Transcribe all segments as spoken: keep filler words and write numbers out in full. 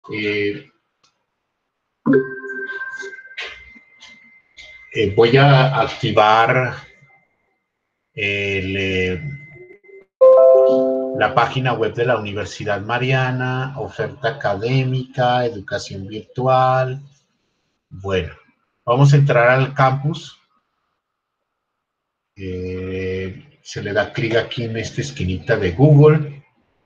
Eh, eh, voy a activar el, eh, la página web de la Universidad Mariana, oferta académica, educación virtual. Bueno, vamos a entrar al campus. Eh, se le da clic aquí en esta esquinita de Google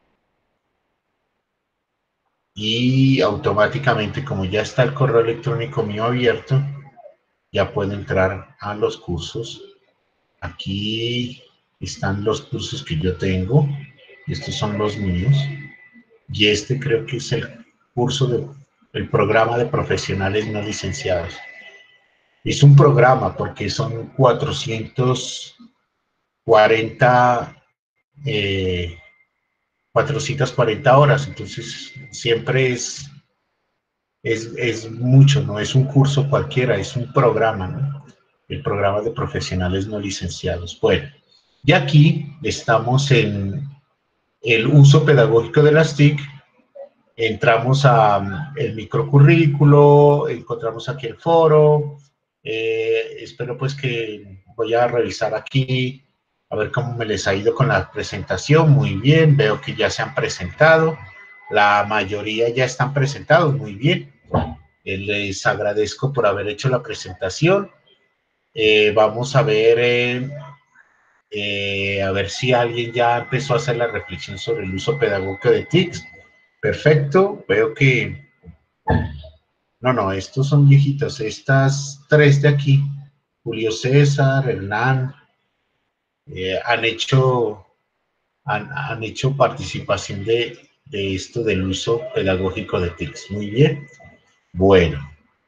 y automáticamente, como ya está el correo electrónico mío abierto, ya puedo entrar a los cursos. Aquí están los cursos que yo tengo. Estos son los míos. Y este creo que es el curso de el programa de profesionales no licenciados. Es un programa porque son cuatrocientas cuarenta eh, cuatrocientas cuarenta horas, entonces siempre es, es, es mucho, no es un curso cualquiera, es un programa, ¿no? El programa de profesionales no licenciados. Bueno, y aquí estamos en el uso pedagógico de las T I C. Entramos a el microcurrículo, encontramos aquí el foro. Eh, espero pues que voy a revisar aquí a ver cómo me les ha ido con la presentación. Muy bien, veo que ya se han presentado, la mayoría ya están presentados, muy bien. Eh, les agradezco por haber hecho la presentación. Eh, vamos a ver, eh, eh, a ver si alguien ya empezó a hacer la reflexión sobre el uso pedagógico de T I C. Perfecto, veo que... No, no, estos son viejitos. Estas tres de aquí, Julio César, Hernán, eh, han hecho han, han, hecho participación de, de esto del uso pedagógico de T I C. Muy bien. Bueno.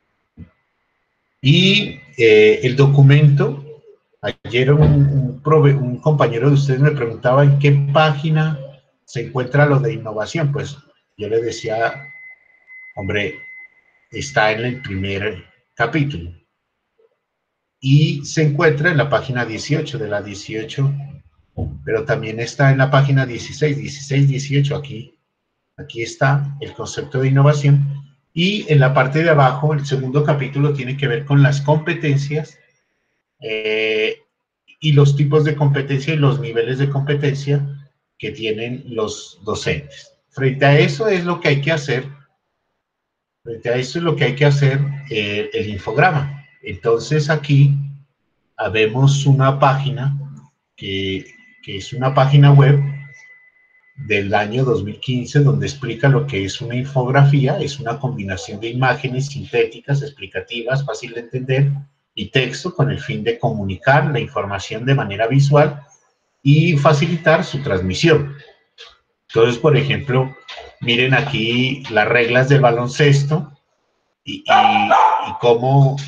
Y eh, el documento, ayer un, un, prove, un compañero de ustedes me preguntaba en qué página se encuentra lo de innovación. Pues yo le decía, hombre, está en el primer capítulo. Y se encuentra en la página dieciocho de la dieciocho, pero también está en la página dieciséis, dieciséis, dieciocho, aquí, aquí está el concepto de innovación, y en la parte de abajo, el segundo capítulo tiene que ver con las competencias eh, y los tipos de competencia y los niveles de competencia que tienen los docentes. Frente a eso es lo que hay que hacer, frente a eso es lo que hay que hacer eh, el infograma. Entonces aquí habemos una página que, que es una página web del año dos mil quince donde explica lo que es una infografía. Es una combinación de imágenes sintéticas, explicativas, fácil de entender y texto con el fin de comunicar la información de manera visual y facilitar su transmisión. Entonces, por ejemplo, miren aquí las reglas del baloncesto y, y, y cómo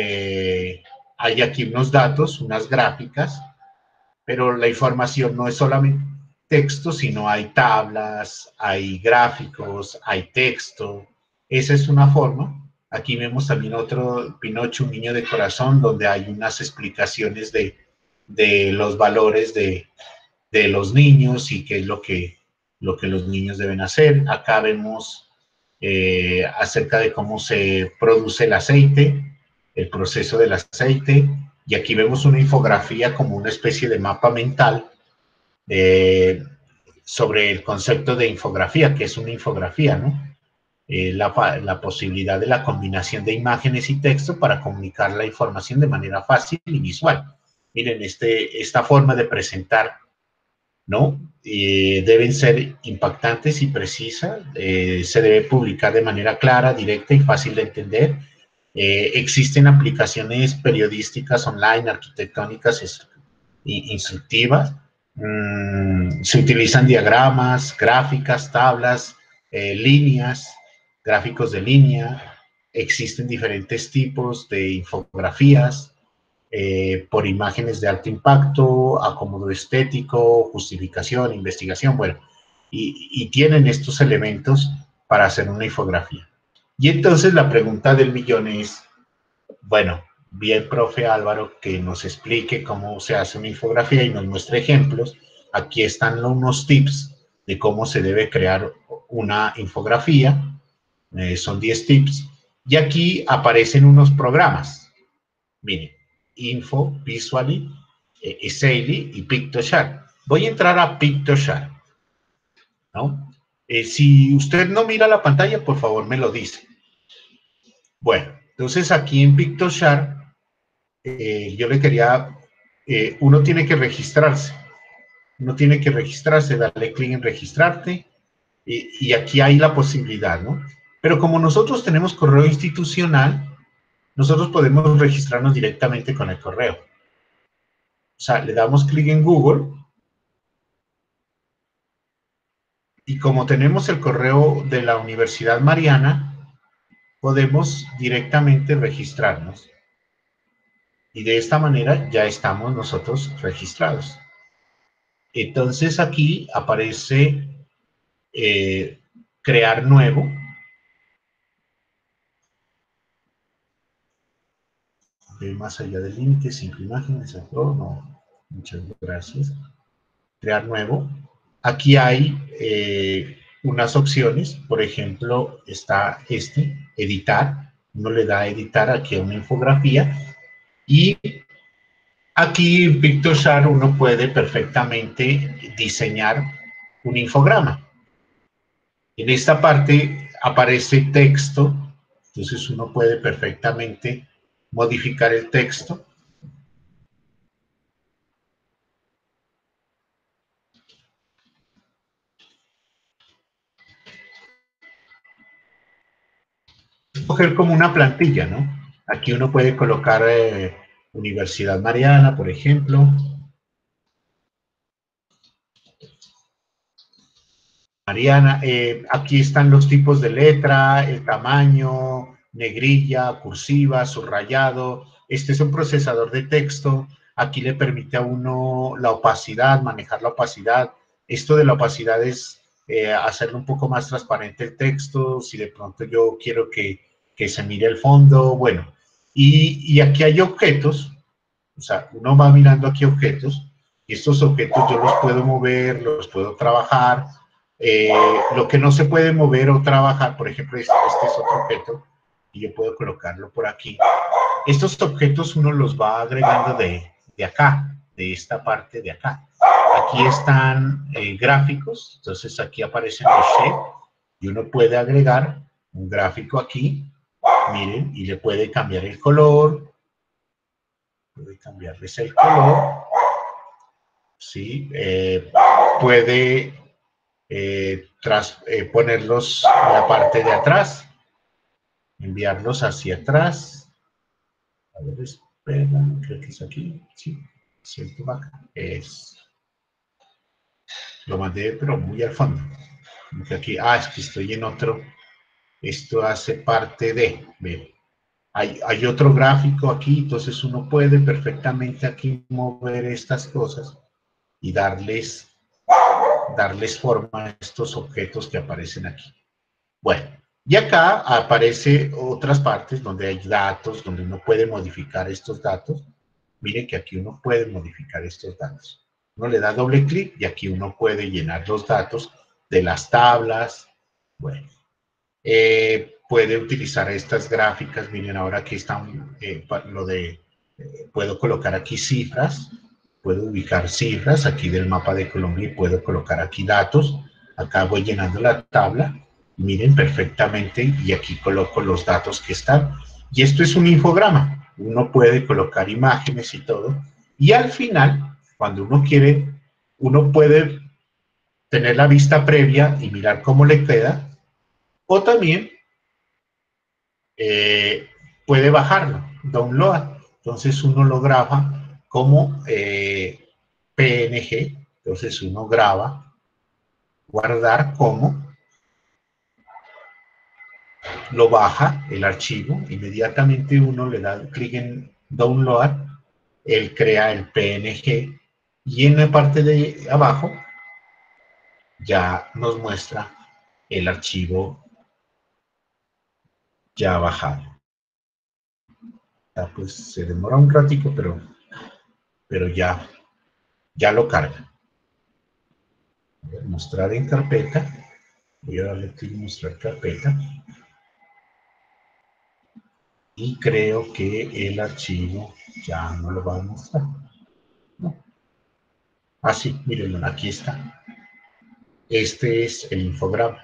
eh, hay aquí unos datos, unas gráficas, pero la información no es solamente texto, sino hay tablas, hay gráficos, hay texto. Esa es una forma. Aquí vemos también otro Pinocho, un niño de corazón, donde hay unas explicaciones de, de los valores de, de los niños y qué es lo que, lo que los niños deben hacer. Acá vemos eh, acerca de cómo se produce el aceite, el proceso del aceite, y aquí vemos una infografía como una especie de mapa mental eh, sobre el concepto de infografía, que es una infografía, ¿no? Eh, la, la posibilidad de la combinación de imágenes y texto para comunicar la información de manera fácil y visual. Miren, este, esta forma de presentar, ¿no? Eh, deben ser impactantes y precisas, eh, se debe publicar de manera clara, directa y fácil de entender. Eh, existen aplicaciones periodísticas online, arquitectónicas, instructivas. Mm, se utilizan diagramas, gráficas, tablas, eh, líneas, gráficos de línea. Existen diferentes tipos de infografías eh, por imágenes de alto impacto, acomodo estético, justificación, investigación, bueno, y, y tienen estos elementos para hacer una infografía. Y entonces la pregunta del millón es, bueno, bien, profe Álvaro, que nos explique cómo se hace una infografía y nos muestre ejemplos. Aquí están unos tips de cómo se debe crear una infografía. Eh, son diez tips. Y aquí aparecen unos programas. Miren, Info, Visually, eh, Essayly y Pictoshare. Voy a entrar a Pictoshare, ¿no? Eh, si usted no mira la pantalla, por favor me lo dice. Bueno, entonces aquí en Pictoshare, eh, yo le quería, eh, uno tiene que registrarse. Uno tiene que registrarse, darle clic en registrarte, y, y aquí hay la posibilidad, ¿no? Pero como nosotros tenemos correo institucional, nosotros podemos registrarnos directamente con el correo. O sea, le damos clic en Google, y como tenemos el correo de la Universidad Mariana, podemos directamente registrarnos. Y de esta manera ya estamos nosotros registrados. Entonces aquí aparece eh, crear nuevo. De más allá del límite, simple imágenes, no, muchas gracias. Crear nuevo. Aquí hay eh, unas opciones, por ejemplo, está este, editar. Uno le da a editar aquí a una infografía, y aquí en Pictoshare uno puede perfectamente diseñar un infograma. En esta parte aparece texto, entonces uno puede perfectamente modificar el texto. Coger como una plantilla, ¿no? Aquí uno puede colocar eh, Universidad Mariana, por ejemplo. Mariana, eh, aquí están los tipos de letra, el tamaño, negrilla, cursiva, subrayado. Este es un procesador de texto. Aquí le permite a uno la opacidad, manejar la opacidad. Esto de la opacidad es eh, hacerlo un poco más transparente el texto, si de pronto yo quiero que, que se mire el fondo, bueno. Y, y aquí hay objetos, o sea, uno va mirando aquí objetos, y estos objetos yo los puedo mover, los puedo trabajar. Eh, lo que no se puede mover o trabajar, por ejemplo, este, este es otro objeto, y yo puedo colocarlo por aquí. Estos objetos uno los va agregando de, de acá, de esta parte de acá. Aquí están eh, gráficos, entonces aquí aparecen los shape, y uno puede agregar un gráfico aquí, miren, y le puede cambiar el color, puede cambiarles el color, ¿sí? Eh, puede eh, tras, eh, ponerlos en la parte de atrás, enviarlos hacia atrás. A ver, espera, creo que es aquí, sí, siento vaca, es, lo mandé pero muy al fondo, porque aquí, ah, es que estoy en otro, esto hace parte de, ve, hay, hay otro gráfico aquí, entonces uno puede perfectamente aquí mover estas cosas y darles darles forma a estos objetos que aparecen aquí. Bueno, y acá aparece otras partes donde hay datos, donde uno puede modificar estos datos. Miren que aquí uno puede modificar estos datos. Uno le da doble clic y aquí uno puede llenar los datos de las tablas. Bueno, eh, puede utilizar estas gráficas. Miren, ahora aquí están eh, lo de, eh, puedo colocar aquí cifras. Puedo ubicar cifras aquí del mapa de Colombia y puedo colocar aquí datos. Acá voy llenando la tabla. Miren perfectamente y aquí coloco los datos que están. Y esto es un infograma. Uno puede colocar imágenes y todo. Y al final, cuando uno quiere, uno puede tener la vista previa y mirar cómo le queda. O también eh, puede bajarlo, download. Entonces uno lo graba como eh, P N G, entonces uno graba, guardar como, lo baja el archivo, inmediatamente uno le da clic en download, él crea el P N G y en la parte de abajo ya nos muestra el archivo ya bajado. Ya, pues se demora un ratico, pero, pero ya, ya lo carga. Mostrar en carpeta. Voy a darle clic en mostrar carpeta. y creo que el archivo ya no lo va a mostrar. No. Ah, sí, mírenlo, aquí está. Este es el infograma.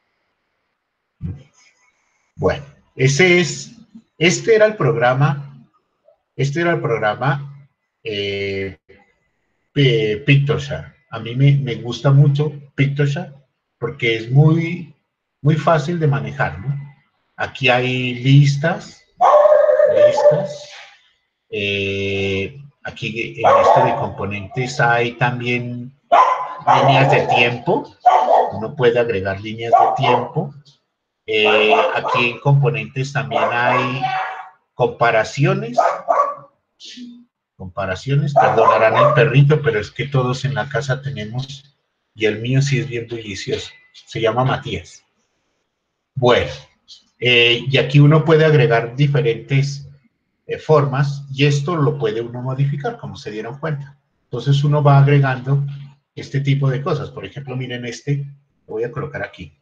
Bueno, ese es, este era el programa, este era el programa eh, Pictoshare. A mí me, me gusta mucho Pictoshare porque es muy, muy fácil de manejar, ¿no? Aquí hay listas, listas. Eh, aquí en este de componentes hay también líneas de tiempo. Uno puede agregar líneas de tiempo. Eh, aquí en componentes también hay comparaciones. Comparaciones, perdonarán el perrito, pero es que todos en la casa tenemos, y el mío sí es bien bullicioso. Se llama Matías. Bueno, eh, y aquí uno puede agregar diferentes eh, formas, y esto lo puede uno modificar, como se dieron cuenta. Entonces uno va agregando este tipo de cosas. Por ejemplo, miren este, lo voy a colocar aquí.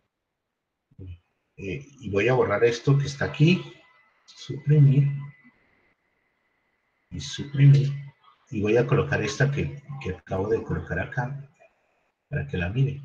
Eh, y voy a borrar esto que está aquí, suprimir, y suprimir, y voy a colocar esta que, que acabo de colocar acá, para que la miren.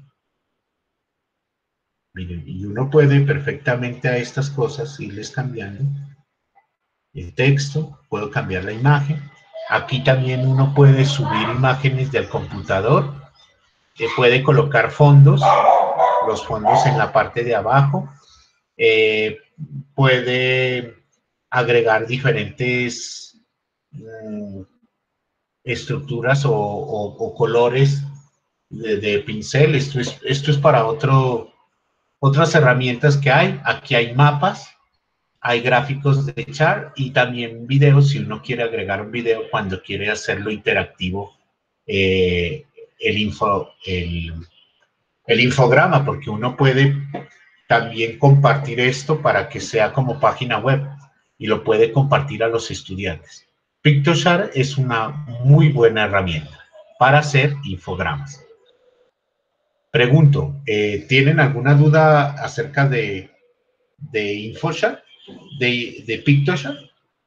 Miren, y uno puede perfectamente a estas cosas irles cambiando el texto, puedo cambiar la imagen. Aquí también uno puede subir imágenes del computador, que puede colocar fondos, los fondos en la parte de abajo, eh, puede agregar diferentes mm, estructuras o, o, o colores de, de pincel. Esto es, esto es para otro, otras herramientas que hay. Aquí hay mapas, hay gráficos de chart y también videos si uno quiere agregar un video cuando quiere hacerlo interactivo, eh, el, info, el, el infograma, porque uno puede también compartir esto para que sea como página web y lo puede compartir a los estudiantes. Pictoshare es una muy buena herramienta para hacer infogramas. Pregunto, eh, ¿tienen alguna duda acerca de, de Infoshare, de, de Pictoshare?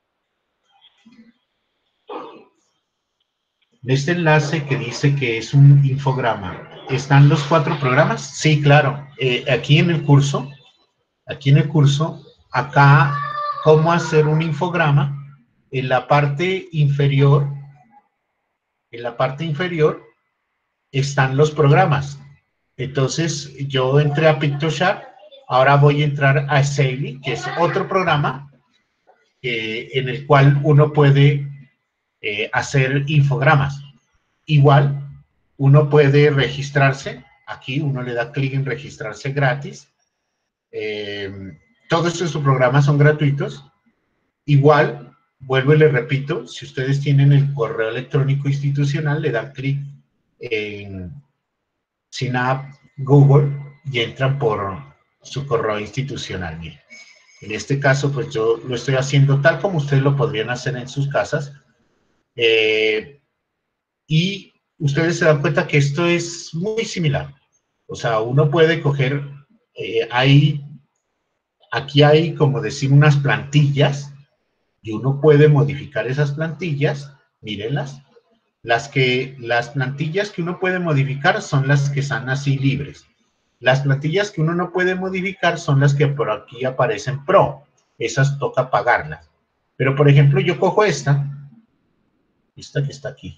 En este enlace que dice que es un infograma, ¿están los cuatro programas? Sí, claro. Eh, aquí en el curso, aquí en el curso, acá, cómo hacer un infograma, en la parte inferior, en la parte inferior están los programas. Entonces, yo entré a Pictoshare, ahora voy a entrar a Safely, que es otro programa eh, en el cual uno puede eh, hacer infogramas. Igual, uno puede registrarse, aquí uno le da clic en registrarse gratis. Eh, todos estos programas son gratuitos. Igual, vuelvo y le repito, si ustedes tienen el correo electrónico institucional, le dan clic en Synapse Google y entran por su correo institucional. Miren. En este caso, pues yo lo estoy haciendo tal como ustedes lo podrían hacer en sus casas. Eh, y ustedes se dan cuenta que esto es muy similar. O sea, uno puede coger, eh, hay, aquí hay, como decir, unas plantillas, y uno puede modificar esas plantillas, mírenlas. Las, que, las plantillas que uno puede modificar son las que están así libres. Las plantillas que uno no puede modificar son las que por aquí aparecen pro. Esas toca pagarlas. Pero, por ejemplo, yo cojo esta, esta que está aquí.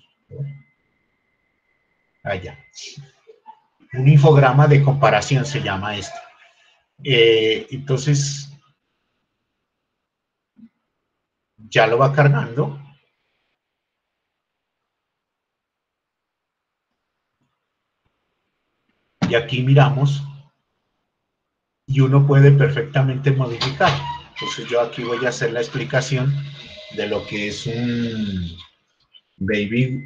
Allá. Un infograma de comparación se llama esto. Eh, entonces, ya lo va cargando. Y aquí miramos y uno puede perfectamente modificar. Entonces yo aquí voy a hacer la explicación de lo que es un baby,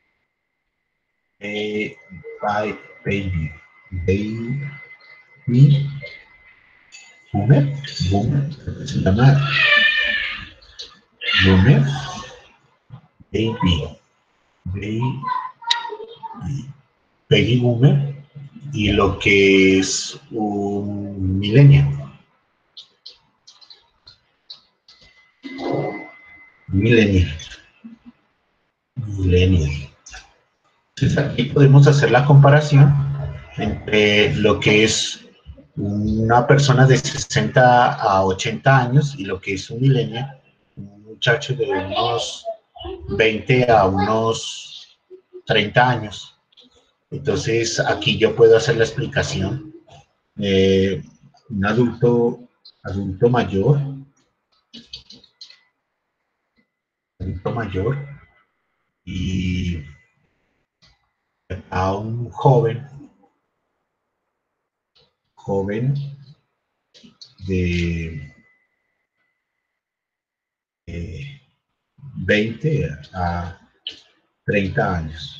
eh, baby, baby, boomer, boomer, se llama boomer, baby, baby, baby boomer, y lo que es un millennial. Millennial. Millennial. Entonces aquí podemos hacer la comparación entre lo que es una persona de sesenta a ochenta años y lo que es un millennial, un muchacho de unos veinte a unos treinta años. Entonces aquí yo puedo hacer la explicación. Eh, un adulto, adulto mayor, adulto mayor y a un joven, joven de eh, veinte a treinta años.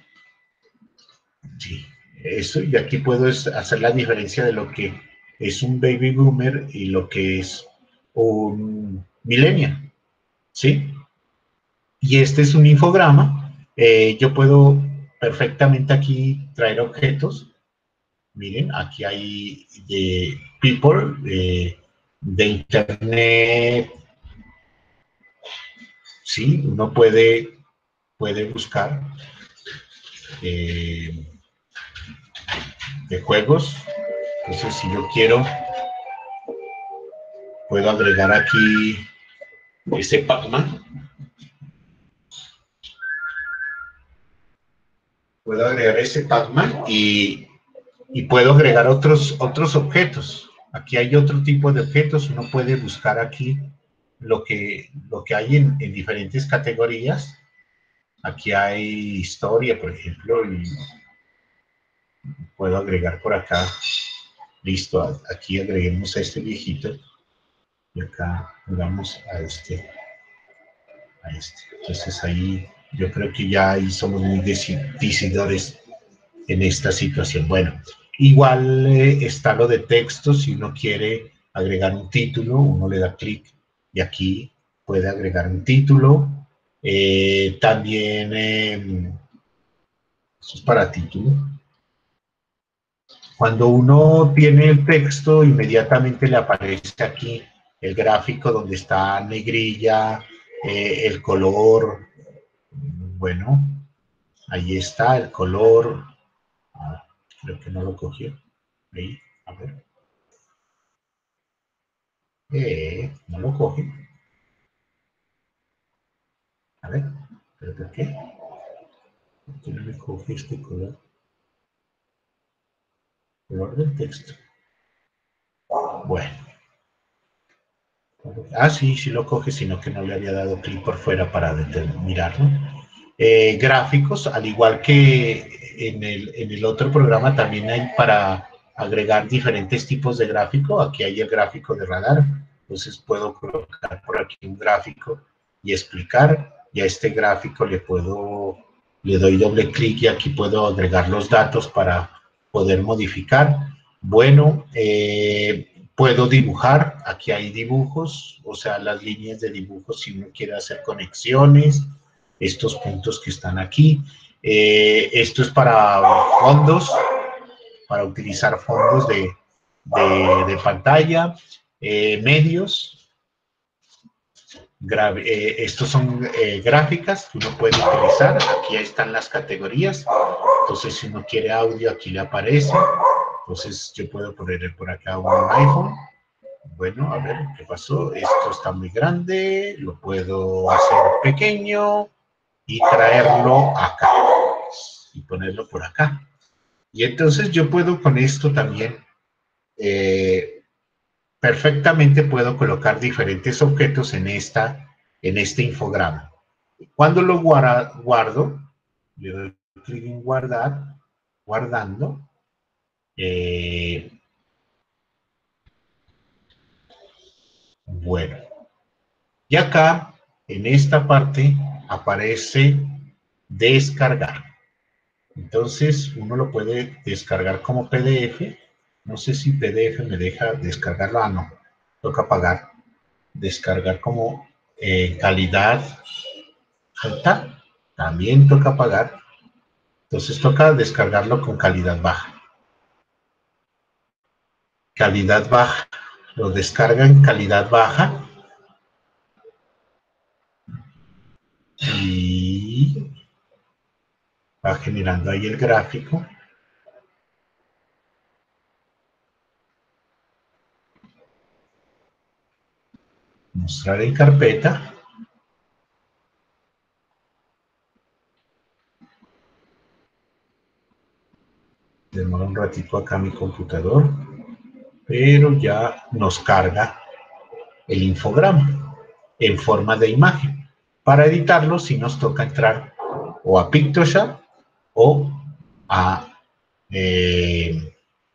Sí, eso, y aquí puedo hacer la diferencia de lo que es un baby boomer y lo que es un millennial, ¿sí? Y este es un infograma. Eh, yo puedo perfectamente aquí traer objetos. Miren, aquí hay de people, eh, de internet, sí, uno puede, puede buscar eh, de juegos. Entonces, si yo quiero, puedo agregar aquí ese Pac-Man. Puedo agregar ese Pac-Man y, y puedo agregar otros, otros objetos. Aquí hay otro tipo de objetos. Uno puede buscar aquí lo que, lo que hay en, en diferentes categorías. Aquí hay historia, por ejemplo, y puedo agregar por acá. Listo, aquí agreguemos a este viejito. Y acá vamos a este. A este. Entonces ahí yo creo que ya ahí somos muy decidores en esta situación. Bueno, igual eh, está lo de texto. Si uno quiere agregar un título, uno le da clic y aquí puede agregar un título. Eh, también, eh, eso es para título. Cuando uno tiene el texto, inmediatamente le aparece aquí el gráfico donde está negrilla, eh, el color. Bueno, ahí está el color. Ah, creo que no lo cogió. Ahí, a ver. Eh, no lo coge. A ver, ¿pero por qué? ¿Por qué no me coge este color? Color del texto. Bueno. Ah, sí, sí lo coge, sino que no le había dado clic por fuera para mirarlo. Eh, gráficos, al igual que en el, en el otro programa, también hay para agregar diferentes tipos de gráfico. Aquí hay el gráfico de radar. Entonces puedo colocar por aquí un gráfico y explicar. Y a este gráfico le puedo, le doy doble clic y aquí puedo agregar los datos para poder modificar. Bueno, eh, puedo dibujar. Aquí hay dibujos, o sea, las líneas de dibujos si uno quiere hacer conexiones. Estos puntos que están aquí. Eh, esto es para fondos, para utilizar fondos de, de, de pantalla, eh, medios. Grave, eh, estos son eh, gráficas que uno puede utilizar. Aquí están las categorías. Entonces, si uno quiere audio, aquí le aparece. Entonces, yo puedo poner por acá un iPhone. Bueno, a ver qué pasó. Esto está muy grande. Lo puedo hacer pequeño y traerlo acá y ponerlo por acá. Y entonces yo puedo con esto también eh, perfectamente puedo colocar diferentes objetos en, esta, en este infograma. Cuando lo guarda, guardo, le doy clic en guardar, guardando. Eh, bueno, y acá en esta parte aparece descargar. Entonces uno lo puede descargar como P D F. No sé si P D F me deja descargarlo. Ah, no, toca pagar. Descargar como eh, calidad alta, también toca pagar. Entonces toca descargarlo con calidad baja. Calidad baja. Lo descarga en calidad baja. Y va generando ahí el gráfico. Mostrar en carpeta. Demora un ratito acá mi computador, pero ya nos carga el infograma en forma de imagen. Para editarlo, sí nos toca entrar o a PictoShop o a eh,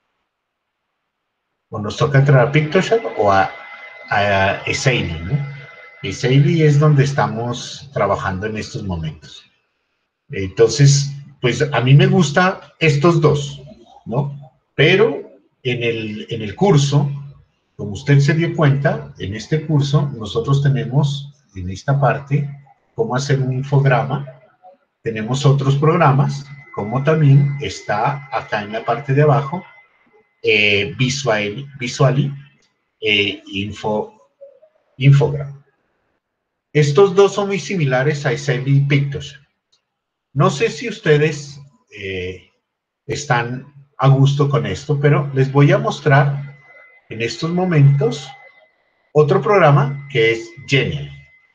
o nos toca entrar a PictoShop o a, a Esaili, ¿no? Esaili es donde estamos trabajando en estos momentos. Entonces, pues a mí me gustan estos dos, ¿no? Pero en el, en el curso, como usted se dio cuenta, en este curso nosotros tenemos en esta parte cómo hacer un infograma, tenemos otros programas, como también está acá en la parte de abajo, eh, Visual, Visually, eh, Info, Infogram. Estos dos son muy similares a Excel y Pictoshop. No sé si ustedes eh, están a gusto con esto, pero les voy a mostrar en estos momentos otro programa que es Genially.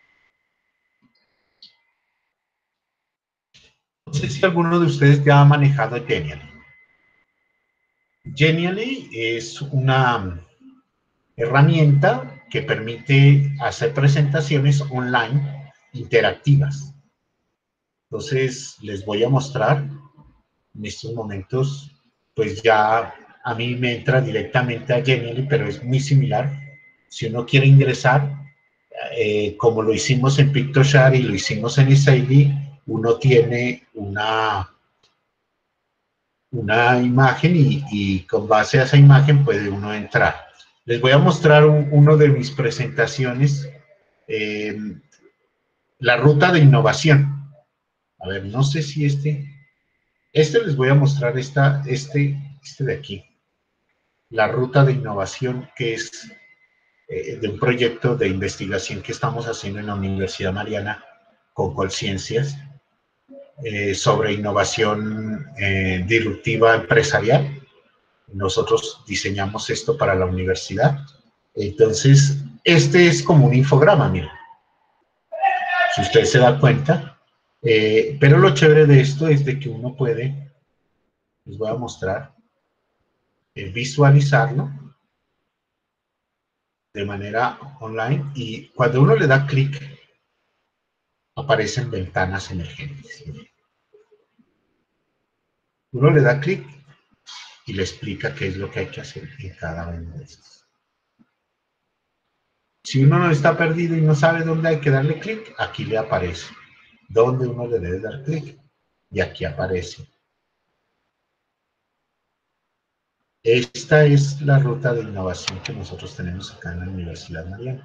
No sé si alguno de ustedes ya ha manejado Genially. Genially es una herramienta que permite hacer presentaciones online interactivas. Entonces, les voy a mostrar en estos momentos, pues ya a mí me entra directamente a Genially, pero es muy similar. Si uno quiere ingresar, eh, como lo hicimos en PictoShare y lo hicimos en Esaili, uno tiene una, una imagen y, y con base a esa imagen puede uno entrar. Les voy a mostrar un, uno de mis presentaciones, eh, la ruta de innovación. A ver, no sé si este, este les voy a mostrar esta, este, este de aquí, la ruta de innovación, que es eh, de un proyecto de investigación que estamos haciendo en la Universidad Mariana con Colciencias, eh, sobre innovación eh, disruptiva empresarial. Nosotros diseñamos esto para la universidad. Entonces, este es como un infograma, miren, si usted se da cuenta. Eh, pero lo chévere de esto es de que uno puede, les voy a mostrar, eh, visualizarlo de manera online y cuando uno le da clic, aparecen ventanas emergentes. Uno le da clic y le explica qué es lo que hay que hacer en cada uno de estos. Si uno no está perdido y no sabe dónde hay que darle clic, aquí le aparece dónde uno le debe dar clic y aquí aparece. Esta es la ruta de innovación que nosotros tenemos acá en la Universidad Mariana.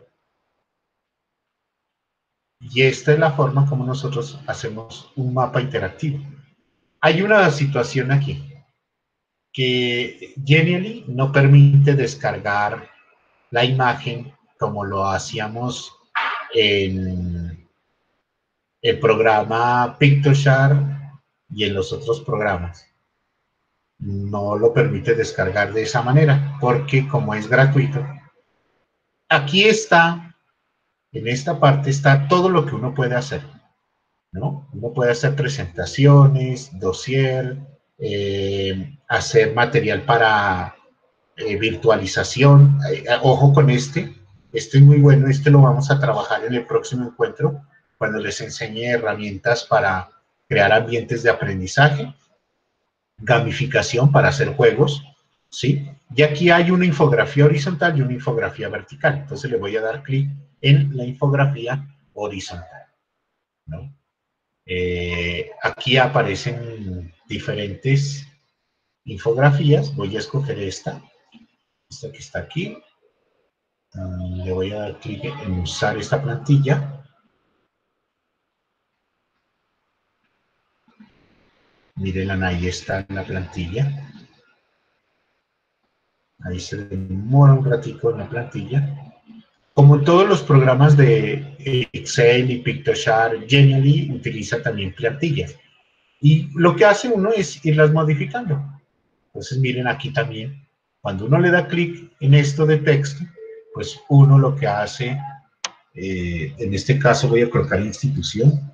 Y esta es la forma como nosotros hacemos un mapa interactivo. Hay una situación aquí, que Genially no permite descargar la imagen como lo hacíamos en el programa PictoShare y en los otros programas. No lo permite descargar de esa manera, porque como es gratuito, aquí está, en esta parte está todo lo que uno puede hacer, ¿no? Uno puede hacer presentaciones, dossier, eh, hacer material para eh, virtualización. Eh, ojo con este, este es muy bueno, este lo vamos a trabajar en el próximo encuentro, cuando les enseñe herramientas para crear ambientes de aprendizaje, gamificación para hacer juegos, ¿sí? Y aquí hay una infografía horizontal y una infografía vertical. Entonces le voy a dar clic en la infografía horizontal, ¿no? Eh, aquí aparecen diferentes infografías. Voy a escoger esta, esta que está aquí. Uh, le voy a dar clic en usar esta plantilla. Miren, ahí está la plantilla. Ahí se demora un ratico en la plantilla. Como todos los programas de Excel y Pictoshare, Genially utiliza también plantillas. Y lo que hace uno es irlas modificando. Entonces, miren aquí también, cuando uno le da clic en esto de texto, pues uno lo que hace, eh, en este caso voy a colocar institución.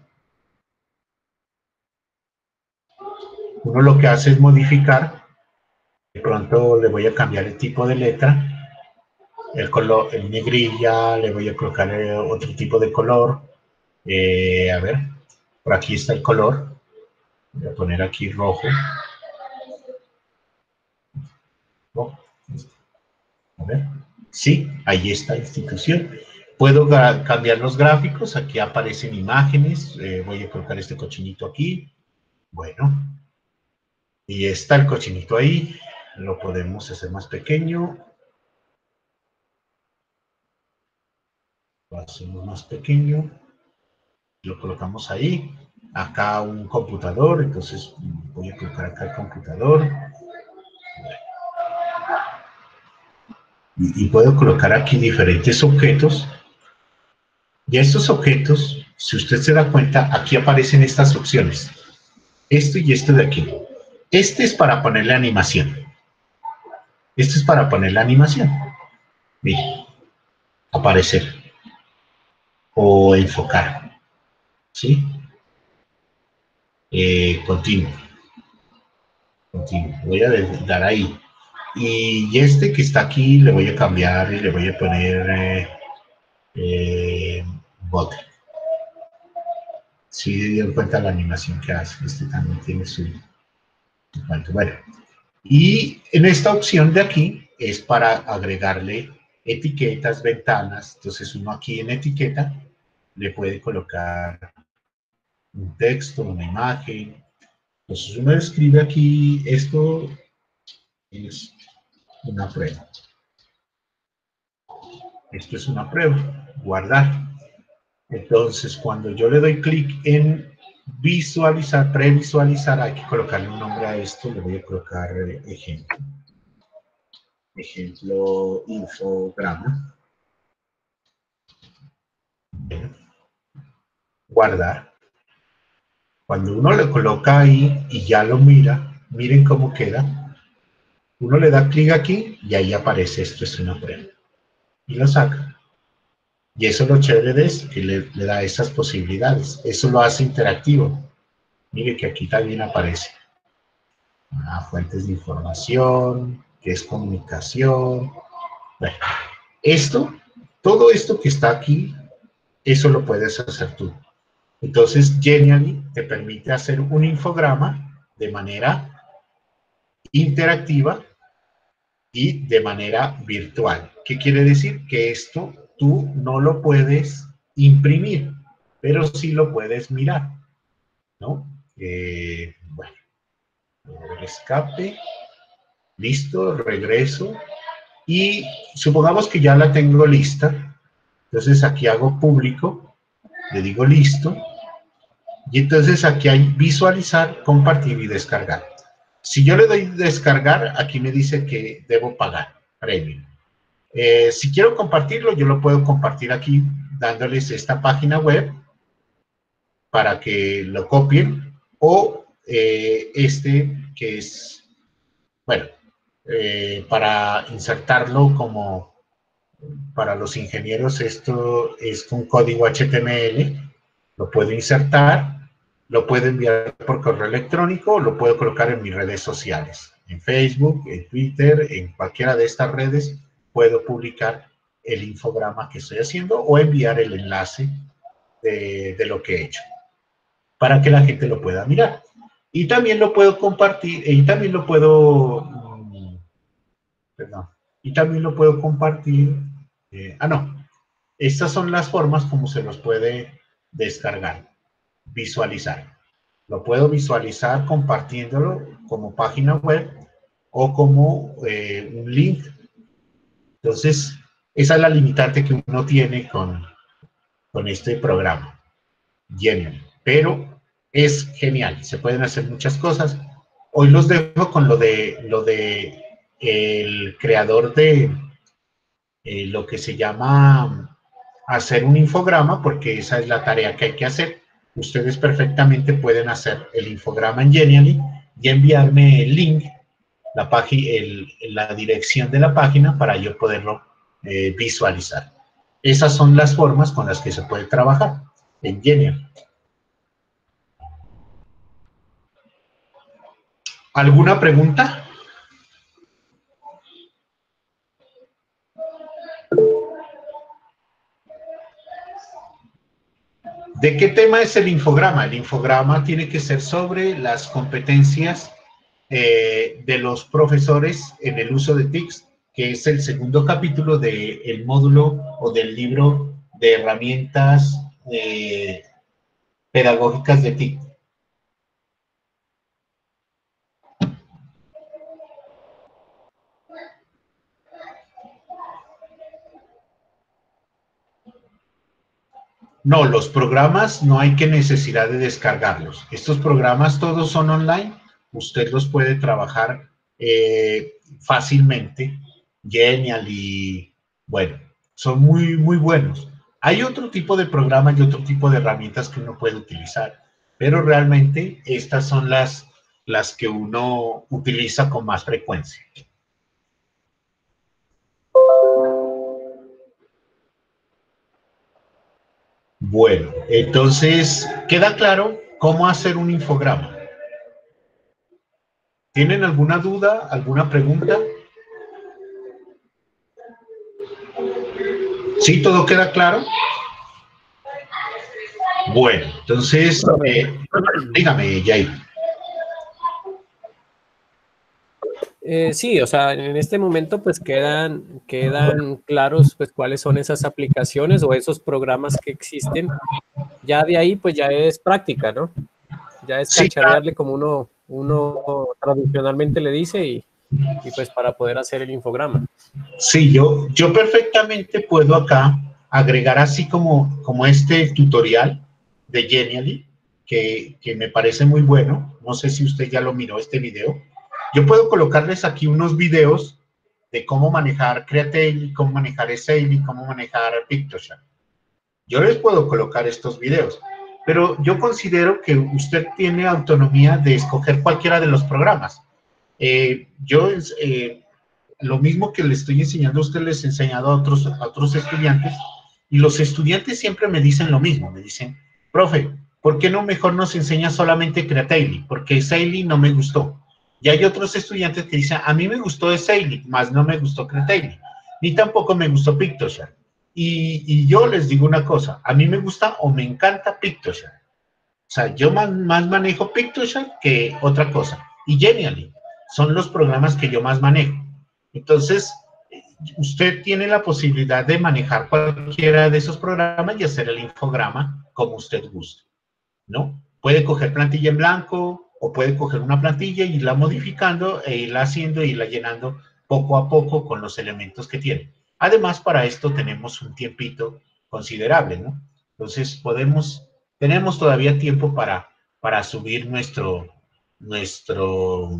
Uno lo que hace es modificar. De pronto le voy a cambiar el tipo de letra. El color, el negrilla, le voy a colocar eh, otro tipo de color. Eh, a ver, por aquí está el color. Voy a poner aquí rojo. Oh, a ver, sí, ahí está institución. Puedo cambiar los gráficos, aquí aparecen imágenes. Eh, voy a colocar este cochinito aquí. Bueno, y está el cochinito ahí. Lo podemos hacer más pequeño. Lo hacemos más pequeño. Lo colocamos ahí. Acá un computador, entonces voy a colocar acá el computador. Y, y puedo colocar aquí diferentes objetos. Y a estos objetos, si usted se da cuenta, aquí aparecen estas opciones. Esto y esto de aquí. Este es para ponerle animación. Este es para ponerle animación. Mire, aparecer. O enfocar. ¿Sí? Eh, continuo. Continuo. Voy a dar ahí. Y este que está aquí le voy a cambiar y le voy a poner eh, eh, bote. Si sí, dio cuenta la animación que hace. Este también tiene su... Bueno, y en esta opción de aquí es para agregarle etiquetas, ventanas. Entonces uno aquí en etiqueta le puede colocar un texto, una imagen. Entonces uno escribe aquí, esto es una prueba. Esto es una prueba, guardar. Entonces cuando yo le doy clic en visualizar, previsualizar, hay que colocarle un nombre a esto. Le voy a colocar ejemplo. Ejemplo, infograma. Guardar. Cuando uno le coloca ahí y ya lo mira, miren cómo queda. Uno le da clic aquí y ahí aparece esto es una prueba. Y lo saca. Y eso lo chévere es que le, le da esas posibilidades. Eso lo hace interactivo. Mire que aquí también aparece. Ah, fuentes de información, que es comunicación. Bueno, esto, todo esto que está aquí, eso lo puedes hacer tú. Entonces, Genially te permite hacer un infograma de manera interactiva y de manera virtual. ¿Qué quiere decir? Que esto tú no lo puedes imprimir, pero sí lo puedes mirar, ¿no? Eh, bueno, escape, listo, regreso, y supongamos que ya la tengo lista, entonces aquí hago público, le digo listo, y entonces aquí hay visualizar, compartir y descargar. Si yo le doy descargar, aquí me dice que debo pagar premium. Eh, si quiero compartirlo, yo lo puedo compartir aquí dándoles esta página web para que lo copien o eh, este que es, bueno, eh, para insertarlo como para los ingenieros esto es un código H T M L, lo puedo insertar, lo puedo enviar por correo electrónico o lo puedo colocar en mis redes sociales, en Facebook, en Twitter, en cualquiera de estas redes puedo publicar el infograma que estoy haciendo o enviar el enlace de, de lo que he hecho para que la gente lo pueda mirar. Y también lo puedo compartir, y también lo puedo, mmm, perdón, y también lo puedo compartir, eh, ah no, estas son las formas como se los puede descargar, visualizar. Lo puedo visualizar compartiéndolo como página web o como eh, un link. Entonces, esa es la limitante que uno tiene con, con este programa, Genial. Pero es genial, se pueden hacer muchas cosas. Hoy los dejo con lo de, lo de el creador de eh, lo que se llama hacer un infograma, porque esa es la tarea que hay que hacer. Ustedes perfectamente pueden hacer el infograma en Genially y enviarme el link, la, el, la dirección de la página para yo poderlo eh, visualizar. Esas son las formas con las que se puede trabajar en Genially. ¿Alguna pregunta? ¿De qué tema es el infograma? El infograma tiene que ser sobre las competencias eh, de los profesores en el uso de T I C, que es el segundo capítulo del módulo o del libro de herramientas eh, pedagógicas de T I C. No, los programas no hay que necesidad de descargarlos. Estos programas todos son online. Usted los puede trabajar eh, fácilmente. Genially, bueno, son muy, muy buenos. Hay otro tipo de programas y otro tipo de herramientas que uno puede utilizar, pero realmente estas son las, las que uno utiliza con más frecuencia. Bueno, entonces, ¿queda claro cómo hacer un infograma? ¿Tienen alguna duda, alguna pregunta? ¿Sí, todo queda claro? Bueno, entonces, eh, dígame, Jair. Eh, sí, o sea, en este momento pues quedan, quedan claros pues cuáles son esas aplicaciones o esos programas que existen. Ya de ahí pues ya es práctica, ¿no? Ya es Sí, cacharearle como uno, uno tradicionalmente le dice y, y pues para poder hacer el infograma. sí, yo, yo perfectamente puedo acá agregar así como, como este tutorial de Genially, que, que me parece muy bueno. No sé si usted ya lo miró este video. Yo puedo colocarles aquí unos videos de cómo manejar Creately, cómo manejar Essayly, cómo manejar Pictoshop. Yo les puedo colocar estos videos, pero yo considero que usted tiene autonomía de escoger cualquiera de los programas. Eh, yo, eh, lo mismo que le estoy enseñando a usted, les he enseñado a otros, a otros estudiantes, y los estudiantes siempre me dicen lo mismo, me dicen, profe, ¿por qué no mejor nos enseña solamente Creately? Porque Essayly no me gustó. Y hay otros estudiantes que dicen, a mí me gustó Essayly, más no me gustó Creately, ni tampoco me gustó Pictoshop. Y, y yo les digo una cosa, a mí me gusta o me encanta Pictoshop. O sea, yo más, más manejo Pictoshop que otra cosa. Y Genially son los programas que yo más manejo. Entonces, usted tiene la posibilidad de manejar cualquiera de esos programas y hacer el infograma como usted guste, ¿no? Puede coger plantilla en blanco o puede coger una plantilla y irla modificando e irla haciendo e irla llenando poco a poco con los elementos que tiene. Además, para esto tenemos un tiempito considerable, ¿no? Entonces, podemos, tenemos todavía tiempo para, para subir nuestro, nuestro,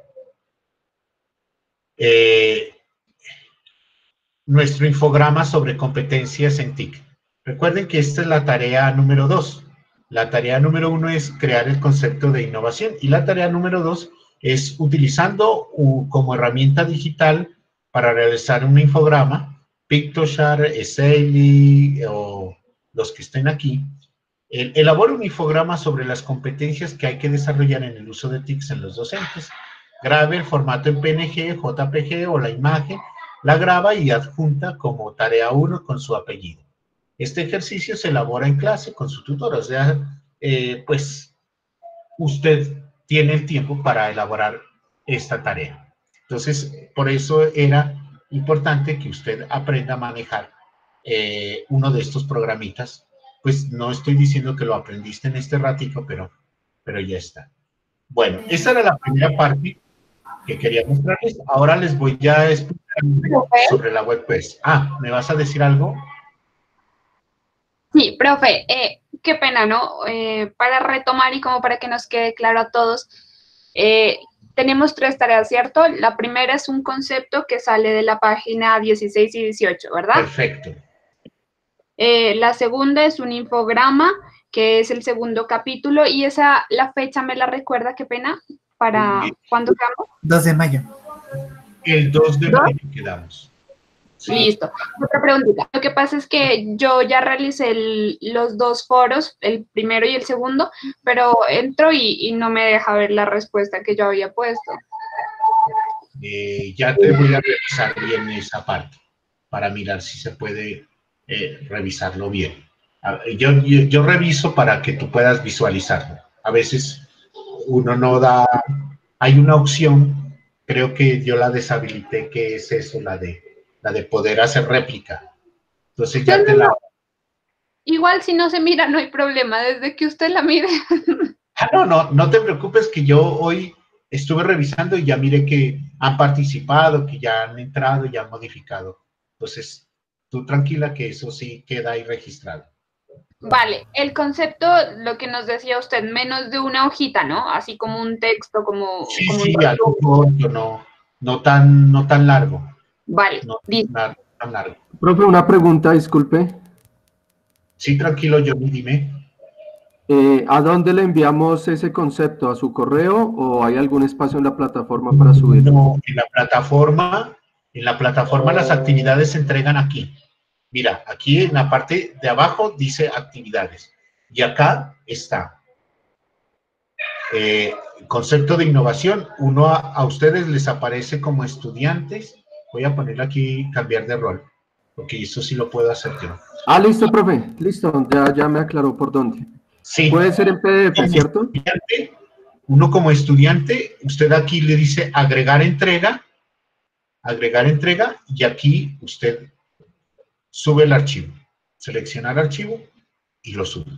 eh, nuestro infograma sobre competencias en T I C. Recuerden que esta es la tarea número dos. La tarea número uno es crear el concepto de innovación y la tarea número dos es utilizando uh, como herramienta digital para realizar un infograma, Pictoshare, Essayly o los que estén aquí. El, elabora un infograma sobre las competencias que hay que desarrollar en el uso de T I C en los docentes. Grabe el formato en P N G, J P G o la imagen, la graba y adjunta como tarea uno con su apellido. Este ejercicio se elabora en clase con su tutor, o sea, eh, pues usted tiene el tiempo para elaborar esta tarea. Entonces, por eso era importante que usted aprenda a manejar eh, uno de estos programitas. Pues no estoy diciendo que lo aprendiste en este ratito, pero, pero ya está. Bueno, esta era la primera parte que quería mostrarles. Ahora les voy a explicar sobre la WordPress. Ah, ¿me vas a decir algo? Sí, profe, eh, qué pena, ¿no? Eh, para retomar y como para que nos quede claro a todos, eh, tenemos tres tareas, ¿cierto? La primera es un concepto que sale de la página dieciséis y dieciocho, ¿verdad? Perfecto. Eh, la segunda es un infograma, que es el segundo capítulo, y esa, la fecha me la recuerda, qué pena, para Eh, cuándo quedamos. dos de mayo. El dos de ¿Dos? mayo quedamos. Sí. Listo. Otra preguntita. Lo que pasa es que yo ya realicé el- los dos foros, el primero y el segundo, pero entro y, y no me deja ver la respuesta que yo había puesto. Eh, ya te voy a revisar bien esa parte para mirar si se puede eh, revisarlo bien. A- Yo, yo, yo reviso para que tú puedas visualizarlo. A veces uno no da, hay una opción, creo que yo la deshabilité, que es eso, la de, la de poder hacer réplica. Entonces ya No, te no, la... no. Igual si no se mira, no hay problema. Desde que usted la mire. Ah, no, no, no te preocupes que yo hoy estuve revisando y ya miré que han participado, que ya han entrado y han modificado. Entonces, tú tranquila que eso sí queda ahí registrado. Vale, el concepto, lo que nos decía usted, menos de una hojita, ¿no? Así como un texto, como, Sí, como sí, un... algo corto, no, no tan, no tan largo, Vale, no listo. tan, tan largo. Profe, una pregunta, disculpe. Sí, tranquilo, Johnny, dime. Eh, ¿a dónde le enviamos ese concepto? ¿A su correo o hay algún espacio en la plataforma para subirlo? No, en la plataforma, en la plataforma las actividades se entregan aquí. Mira, aquí en la parte de abajo dice actividades y acá está eh, concepto de innovación. Uno a, a ustedes les aparece como estudiantes. Voy a ponerle aquí cambiar de rol, porque eso sí lo puedo hacer yo. Ah, listo, profe. Listo, ya, ya me aclaró por dónde. Sí. Puede ser en P D F, Como ¿cierto? estudiante, uno como estudiante, usted aquí le dice agregar entrega, agregar entrega, y aquí usted sube el archivo, selecciona el archivo y lo sube.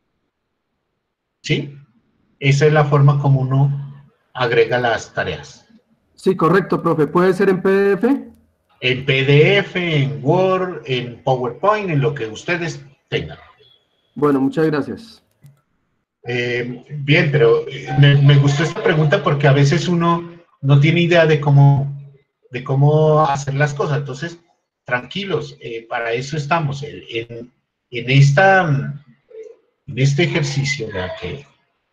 ¿Sí? Esa es la forma como uno agrega las tareas. Sí, correcto, profe. ¿Puede ser en P D F? En P D F, en Word, en PowerPoint, en lo que ustedes tengan. Bueno, muchas gracias. Eh, bien, pero eh, me, me gustó esta pregunta porque a veces uno no tiene idea de cómo, de cómo hacer las cosas. Entonces, tranquilos, eh, para eso estamos. En, en, en esta, en este ejercicio, ¿verdad? Que,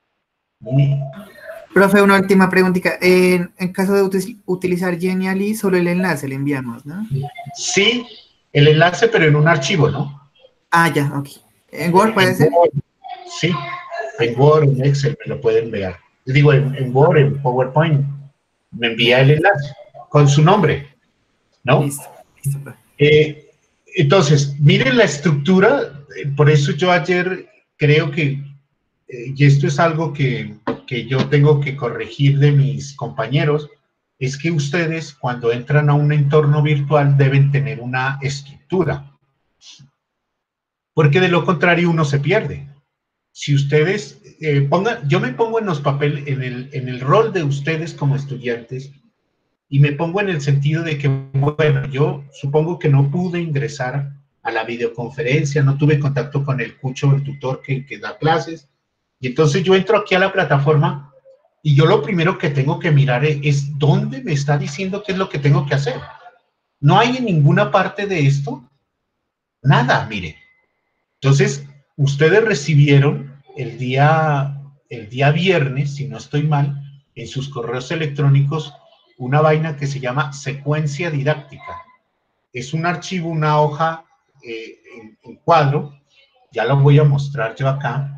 Profe, una última preguntita. En, en caso de util- utilizar Genially, solo el enlace le enviamos, ¿no? sí, el enlace, pero en un archivo, ¿no? Ah, ya, ok. ¿En Word puede En ser? Word, sí, en Word, en Excel me lo pueden enviar. Digo, en, en Word, en PowerPoint, me envía el enlace con su nombre, ¿no? Listo, listo, profe. Eh, entonces, miren la estructura, eh, por eso yo ayer creo que, eh, y esto es algo que, que yo tengo que corregir de mis compañeros, es que ustedes cuando entran a un entorno virtual deben tener una estructura, porque de lo contrario uno se pierde. Si ustedes eh, pongan, yo me pongo en los papeles, en el, en el rol de ustedes como estudiantes, y me pongo en el sentido de que, bueno, yo supongo que no pude ingresar a la videoconferencia, no tuve contacto con el cucho, el tutor que, que da clases, y entonces yo entro aquí a la plataforma y yo lo primero que tengo que mirar es, es dónde me está diciendo qué es lo que tengo que hacer. No hay en ninguna parte de esto nada, mire. Entonces, ustedes recibieron el día, el día viernes, si no estoy mal, en sus correos electrónicos, una vaina que se llama secuencia didáctica. Es un archivo, una hoja eh, en, en cuadro. Ya lo voy a mostrar yo acá.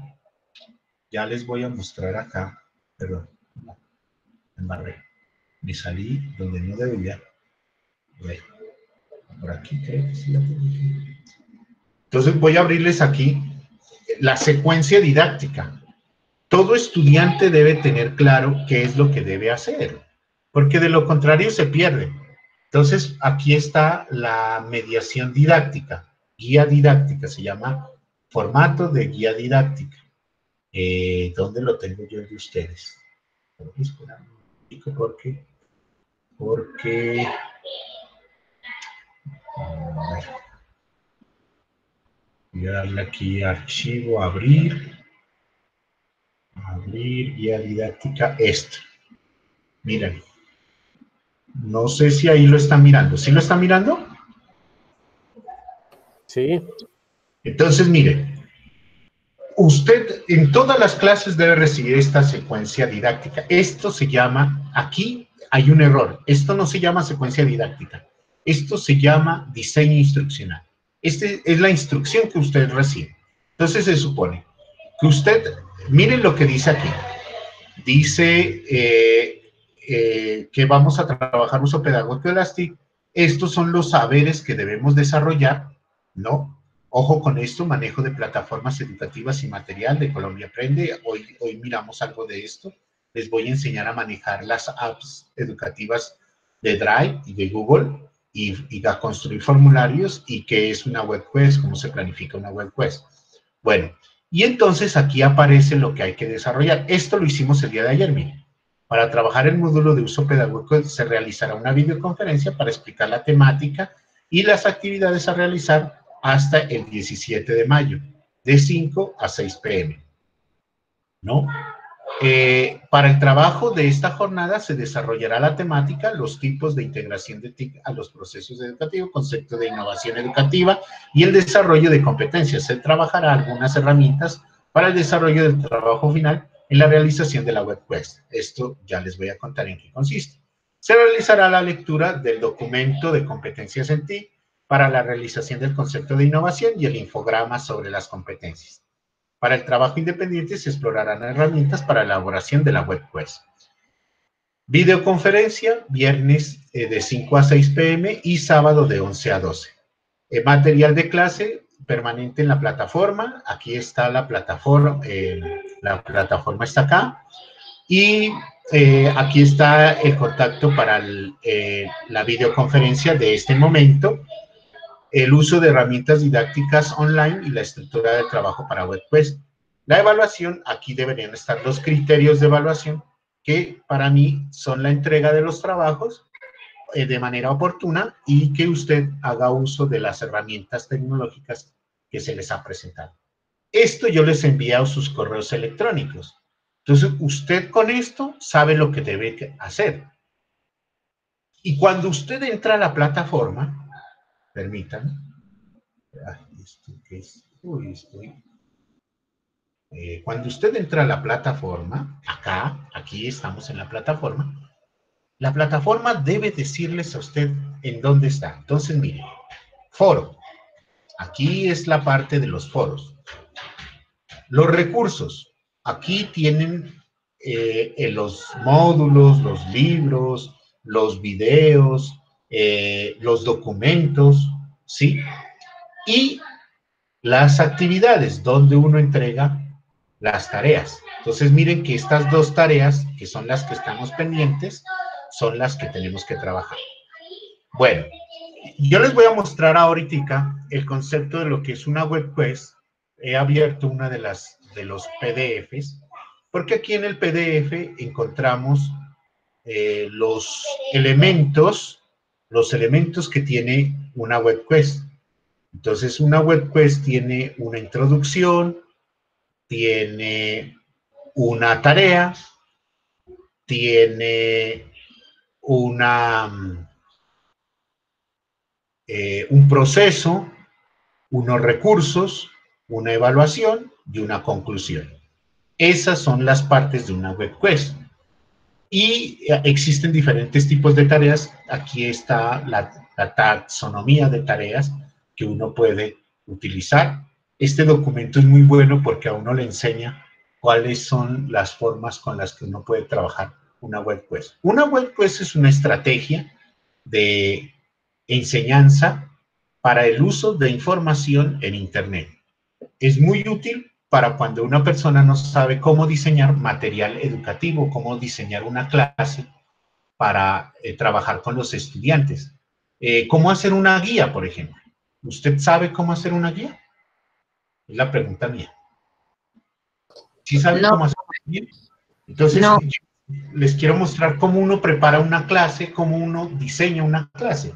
Ya les voy a mostrar acá. Perdón, no, me embarré. Me salí donde no debería. Bueno, por aquí creo que sí la tengo aquí. Entonces voy a abrirles aquí la secuencia didáctica. Todo estudiante debe tener claro qué es lo que debe hacer, porque de lo contrario se pierde. Entonces, aquí está la mediación didáctica, guía didáctica, se llama formato de guía didáctica. Eh, ¿Dónde lo tengo yo de ustedes? Espera un poquito porque, porque, a ver, voy a darle aquí archivo, abrir, abrir, guía didáctica, esto. Miren, no sé si ahí lo están mirando. ¿Sí lo están mirando? Sí. Entonces, mire, usted en todas las clases debe recibir esta secuencia didáctica. Esto se llama, aquí hay un error, esto no se llama secuencia didáctica, esto se llama diseño instruccional. Esta es la instrucción que usted recibe. Entonces se supone que usted, miren lo que dice aquí, dice eh, eh, que vamos a trabajar uso pedagógico elástico. Estos son los saberes que debemos desarrollar, ¿no? Ojo con esto, manejo de plataformas educativas y material de Colombia Aprende. Hoy, hoy miramos algo de esto. Les voy a enseñar a manejar las apps educativas de Drive y de Google y, y a construir formularios y qué es una web quest, cómo se planifica una web quest. Bueno, y entonces aquí aparece lo que hay que desarrollar. Esto lo hicimos el día de ayer, miren. Para trabajar el módulo de uso pedagógico se realizará una videoconferencia para explicar la temática y las actividades a realizar hasta el diecisiete de mayo, de cinco a seis pe eme, ¿no? Eh, para el trabajo de esta jornada se desarrollará la temática, los tipos de integración de T I C a los procesos educativos, concepto de innovación educativa y el desarrollo de competencias. Se trabajará algunas herramientas para el desarrollo del trabajo final en la realización de la web quest. Esto ya les voy a contar en qué consiste. Se realizará la lectura del documento de competencias en T I C para la realización del concepto de innovación y el infograma sobre las competencias. Para el trabajo independiente se explorarán herramientas para la elaboración de la web quest. Videoconferencia, viernes eh, de cinco a seis pe eme y sábado de once a doce. Eh, material de clase permanente en la plataforma. Aquí está la plataforma, eh, la plataforma está acá. Y eh, aquí está el contacto para el, eh, la videoconferencia de este momento. El uso de herramientas didácticas online y la estructura de trabajo para web quest. La evaluación, aquí deberían estar los criterios de evaluación, que para mí son la entrega de los trabajos eh, de manera oportuna y que usted haga uso de las herramientas tecnológicas que se les ha presentado. Esto yo les he enviado sus correos electrónicos. Entonces, usted con esto sabe lo que debe hacer. Y cuando usted entra a la plataforma, permítanme. Esto que es, uy, estoy, eh, cuando usted entra a la plataforma, acá, aquí estamos en la plataforma, la plataforma debe decirles a usted en dónde está. Entonces, mire, foro. Aquí es la parte de los foros. Los recursos. Aquí tienen eh, los módulos, los libros, los videos, Eh, los documentos, ¿sí? Y las actividades, donde uno entrega las tareas. Entonces, miren que estas dos tareas, que son las que estamos pendientes, son las que tenemos que trabajar. Bueno, yo les voy a mostrar ahorita el concepto de lo que es una web quest. He abierto una de las de los pe de efes, porque aquí en el pe de efe encontramos eh, los elementos los elementos que tiene una web quest. Entonces, una web quest tiene una introducción, tiene una tarea, tiene una, eh, un proceso, unos recursos, una evaluación y una conclusión. Esas son las partes de una web quest. Y existen diferentes tipos de tareas. Aquí está la, la taxonomía de tareas que uno puede utilizar. Este documento es muy bueno porque a uno le enseña cuáles son las formas con las que uno puede trabajar una web quest. Una web quest es una estrategia de enseñanza para el uso de información en Internet. Es muy útil para cuando una persona no sabe cómo diseñar material educativo, cómo diseñar una clase para eh, trabajar con los estudiantes. Eh, ¿Cómo hacer una guía, por ejemplo? ¿Usted sabe cómo hacer una guía? Es la pregunta mía. ¿Sí sabe No. cómo hacer una guía? Entonces, No. les quiero mostrar cómo uno prepara una clase, cómo uno diseña una clase.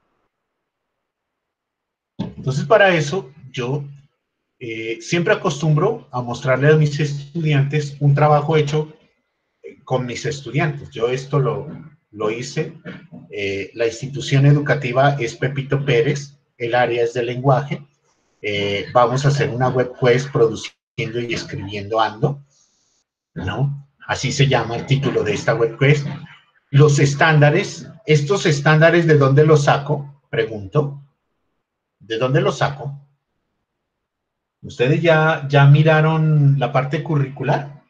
Entonces, para eso, yo Eh, siempre acostumbro a mostrarle a mis estudiantes un trabajo hecho con mis estudiantes. Yo esto lo, lo hice. Eh, la institución educativa es Pepito Pérez, el área es de lenguaje. eh, vamos a hacer una web quest produciendo y escribiendo Ando, ¿no? Así se llama el título de esta web quest. Los estándares, estos estándares, ¿de dónde los saco? Pregunto. ¿De dónde los saco? ¿Ustedes ya, ya miraron la parte curricular?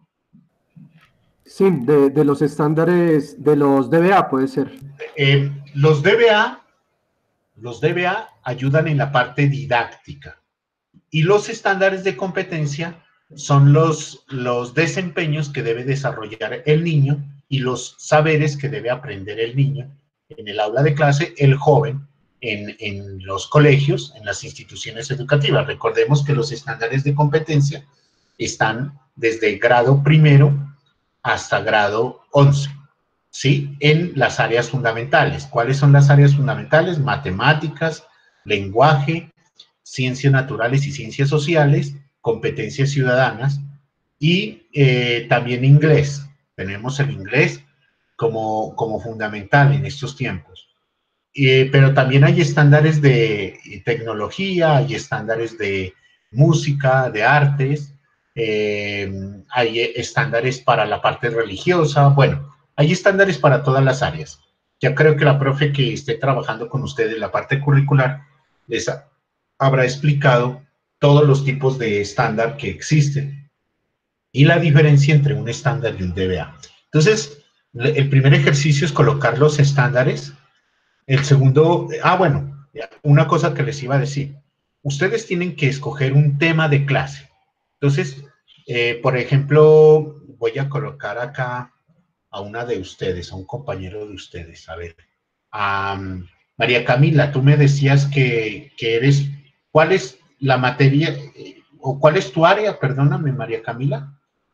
Sí, de, de los estándares, de los D B A puede ser. Eh, los D B A, los D B A ayudan en la parte didáctica y los estándares de competencia son los, los desempeños que debe desarrollar el niño y los saberes que debe aprender el niño en el aula de clase, el joven, en, en los colegios, en las instituciones educativas. Recordemos que los estándares de competencia están desde grado primero hasta grado once, ¿sí? En las áreas fundamentales. ¿Cuáles son las áreas fundamentales? Matemáticas, lenguaje, ciencias naturales y ciencias sociales, competencias ciudadanas y eh, también inglés. Tenemos el inglés como, como fundamental en estos tiempos. Eh, pero también hay estándares de tecnología, hay estándares de música, de artes, eh, hay estándares para la parte religiosa, bueno, hay estándares para todas las áreas. Ya creo que la profe que esté trabajando con ustedes en la parte curricular les ha, habrá explicado todos los tipos de estándar que existen y la diferencia entre un estándar y un D B A. Entonces, el primer ejercicio es colocar los estándares. El segundo, ah, bueno, una cosa que les iba a decir. Ustedes tienen que escoger un tema de clase. Entonces, eh, por ejemplo, voy a colocar acá a una de ustedes, a un compañero de ustedes. A ver, um, María Camila, tú me decías que, que eres, ¿cuál es la materia, o cuál es tu área? Perdóname, María Camila.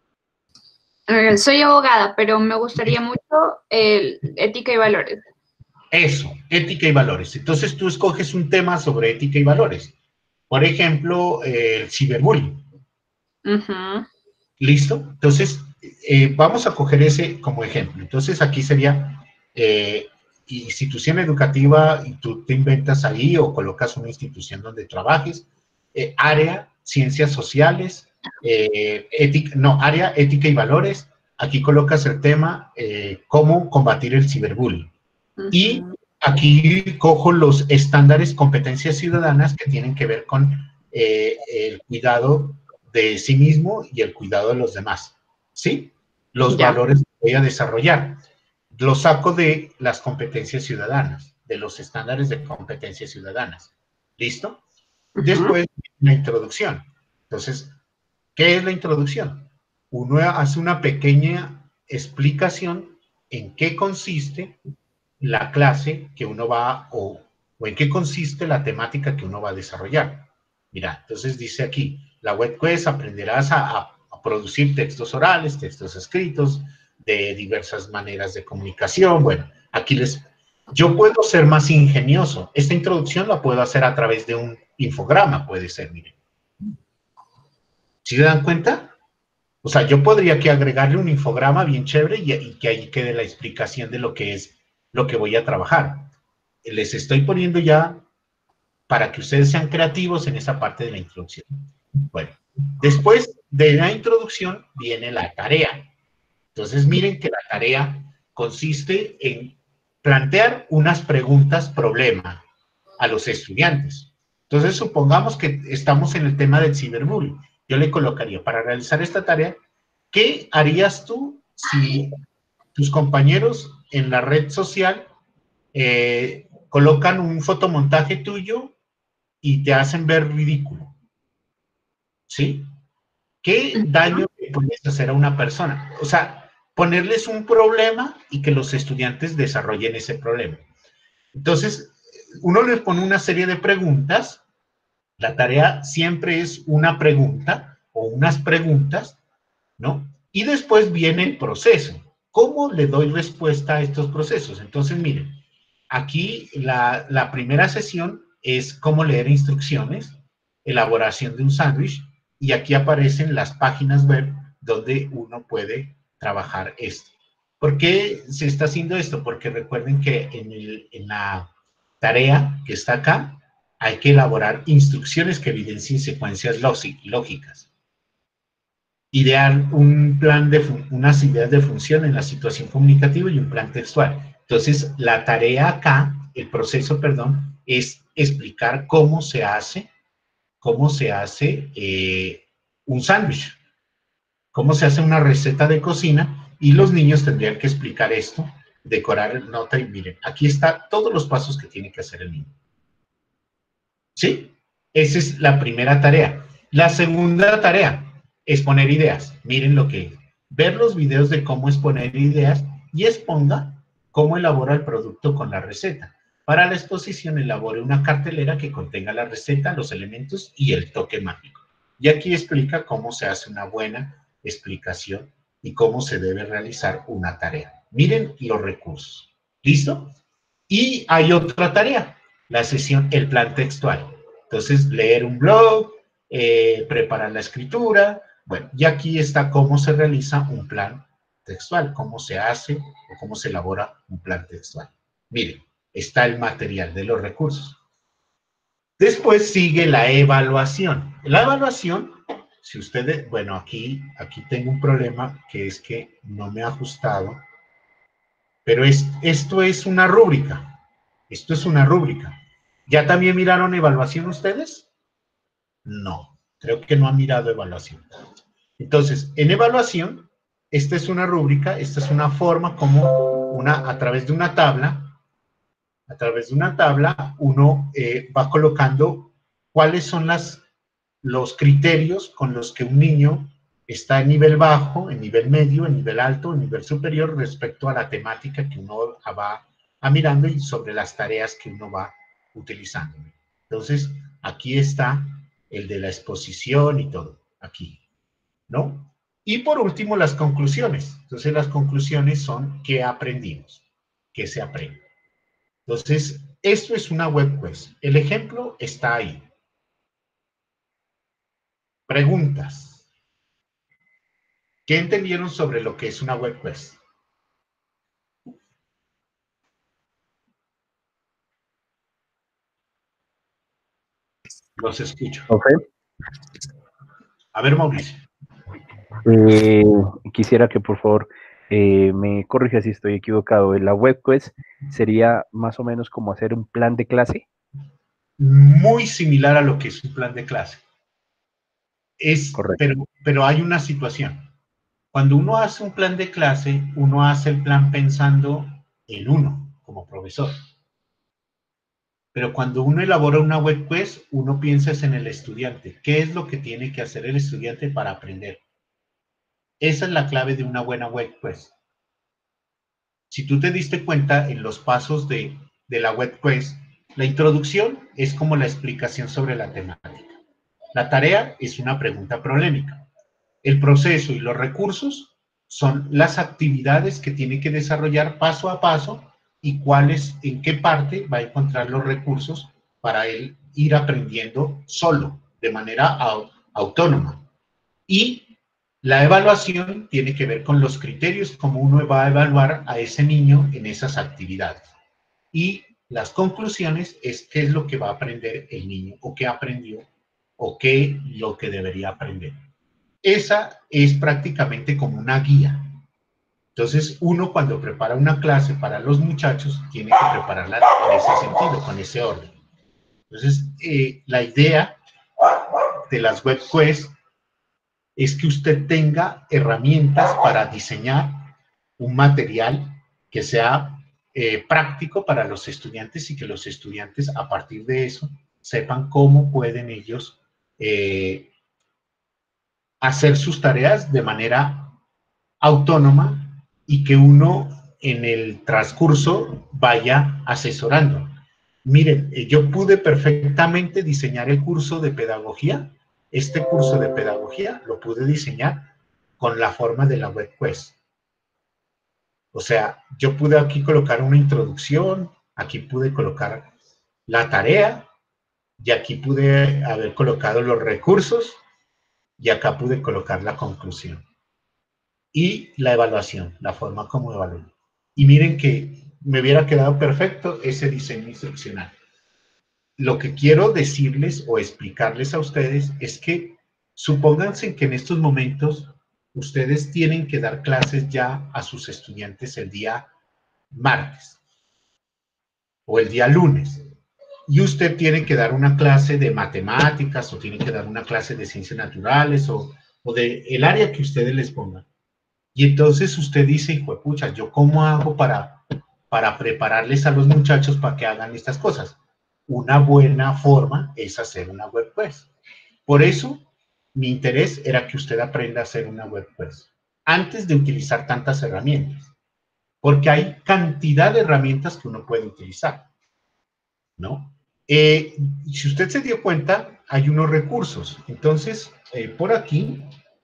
Eh, soy abogada, pero me gustaría mucho el ética y valores. Eso, ética y valores. Entonces tú escoges un tema sobre ética y valores. Por ejemplo, eh, el ciberbullying. Uh-huh. ¿Listo? Entonces, eh, vamos a coger ese como ejemplo. Entonces, aquí sería eh, institución educativa y tú te inventas ahí o colocas una institución donde trabajes. Eh, área, ciencias sociales, eh, ética, no, área, ética y valores. Aquí colocas el tema, eh, cómo combatir el ciberbullying. Uh-huh. Y aquí cojo los estándares competencias ciudadanas que tienen que ver con eh, el cuidado de sí mismo y el cuidado de los demás, ¿sí? Los ya. valores que voy a desarrollar. Los saco de las competencias ciudadanas, de los estándares de competencias ciudadanas. ¿Listo? Uh-huh. Después, la introducción. Entonces, ¿qué es la introducción? Uno hace una pequeña explicación en qué consiste la clase que uno va, o, o en qué consiste la temática que uno va a desarrollar. Mira, entonces dice aquí, la web quest aprenderás a, a, a producir textos orales, textos escritos, de diversas maneras de comunicación. Bueno, aquí les... Yo puedo ser más ingenioso. Esta introducción la puedo hacer a través de un infograma, puede ser, miren. ¿Sí se dan cuenta? O sea, yo podría que agregarle un infograma bien chévere y, y que ahí quede la explicación de lo que es lo que voy a trabajar. Les estoy poniendo ya para que ustedes sean creativos en esa parte de la introducción. Bueno, después de la introducción viene la tarea. Entonces, miren que la tarea consiste en plantear unas preguntas problema a los estudiantes. Entonces, supongamos que estamos en el tema del ciberbullying. Yo le colocaría, para realizar esta tarea, ¿qué harías tú si tus compañeros en la red social eh, colocan un fotomontaje tuyo y te hacen ver ridículo? ¿Sí? ¿Qué daño le puedes hacer a una persona? O sea, ponerles un problema y que los estudiantes desarrollen ese problema. Entonces, uno les pone una serie de preguntas. La tarea siempre es una pregunta o unas preguntas, ¿no? Y después viene el proceso. ¿Cómo le doy respuesta a estos procesos? Entonces, miren, aquí la, la primera sesión es cómo leer instrucciones, elaboración de un sándwich, y aquí aparecen las páginas web donde uno puede trabajar esto. ¿Por qué se está haciendo esto? Porque recuerden que en, el, en la tarea que está acá, hay que elaborar instrucciones que evidencien secuencias lógicas. Idear un plan de unas ideas de función en la situación comunicativa y un plan textual. Entonces, la tarea acá, el proceso, perdón, es explicar cómo se hace, cómo se hace eh, un sándwich, cómo se hace una receta de cocina, y los niños tendrían que explicar esto, decorar nota, y miren, aquí está todos los pasos que tiene que hacer el niño. ¿Sí? Esa es la primera tarea. La segunda tarea, exponer ideas. Miren lo que es. Ver los videos de cómo exponer ideas y exponga cómo elabora el producto con la receta. Para la exposición, elabore una cartelera que contenga la receta, los elementos y el toque mágico. Y aquí explica cómo se hace una buena explicación y cómo se debe realizar una tarea. Miren los recursos. ¿Listo? Y hay otra tarea, la sesión, el plan textual. Entonces, leer un blog, eh, preparar la escritura. Bueno, y aquí está cómo se realiza un plan textual, cómo se hace o cómo se elabora un plan textual. Miren, está el material de los recursos. Después sigue la evaluación. La evaluación, si ustedes, bueno, aquí, aquí tengo un problema que es que no me ha ajustado, pero es, esto es una rúbrica. Esto es una rúbrica. ¿Ya también miraron evaluación ustedes? No, creo que no han mirado evaluación. Entonces, en evaluación, esta es una rúbrica, esta es una forma como una, a través de una tabla, a través de una tabla, uno eh, va colocando cuáles son las, los criterios con los que un niño está en nivel bajo, en nivel medio, en nivel alto, en nivel superior respecto a la temática que uno va a mirando y sobre las tareas que uno va utilizando. Entonces, aquí está el de la exposición y todo, aquí, ¿no? Y por último, las conclusiones. Entonces, las conclusiones son qué aprendimos, qué se aprende. Entonces, esto es una web quest. El ejemplo está ahí. Preguntas. ¿Qué entendieron sobre lo que es una web quest? Los escucho. Okay. A ver, Mauricio. Eh, quisiera que por favor eh, me corrija si estoy equivocado. La web quest sería más o menos como hacer un plan de clase. Muy similar a lo que es un plan de clase. Es, Correcto. pero, pero hay una situación. Cuando uno hace un plan de clase, uno hace el plan pensando en uno, como profesor. Pero cuando uno elabora una web quest, uno piensa en el estudiante. ¿Qué es lo que tiene que hacer el estudiante para aprender? Esa es la clave de una buena web quest. Si tú te diste cuenta en los pasos de, de la web quest, la introducción es como la explicación sobre la temática. La tarea es una pregunta problemática. El proceso y los recursos son las actividades que tiene que desarrollar paso a paso y cuáles, en qué parte va a encontrar los recursos para él ir aprendiendo solo, de manera au- autónoma. Y la evaluación tiene que ver con los criterios, cómo uno va a evaluar a ese niño en esas actividades. Y las conclusiones es qué es lo que va a aprender el niño, o qué aprendió, o qué lo que debería aprender. Esa es prácticamente como una guía. Entonces, uno cuando prepara una clase para los muchachos, tiene que prepararla en ese sentido, con ese orden. Entonces, eh, la idea de las web quest es que usted tenga herramientas para diseñar un material que sea eh, práctico para los estudiantes y que los estudiantes a partir de eso sepan cómo pueden ellos eh, hacer sus tareas de manera autónoma y que uno en el transcurso vaya asesorando. Miren, yo pude perfectamente diseñar el curso de pedagogía. Este curso de pedagogía lo pude diseñar con la forma de la web quest. O sea, yo pude aquí colocar una introducción, aquí pude colocar la tarea, y aquí pude haber colocado los recursos, y acá pude colocar la conclusión. Y la evaluación, la forma como evalúo. Y miren que me hubiera quedado perfecto ese diseño instruccional. lo que quiero decirles o explicarles a ustedes es que supónganse que en estos momentos ustedes tienen que dar clases ya a sus estudiantes el día martes o el día lunes. Y usted tiene que dar una clase de matemáticas o tiene que dar una clase de ciencias naturales o, o de el área que ustedes les pongan. Y entonces usted dice, juepucha, ¿yo cómo hago para, para prepararles a los muchachos para que hagan estas cosas? Una buena forma es hacer una WordPress. Por eso, mi interés era que usted aprenda a hacer una WordPress antes de utilizar tantas herramientas. Porque hay cantidad de herramientas que uno puede utilizar, ¿no? Eh, si usted se dio cuenta, hay unos recursos. Entonces, eh, por aquí,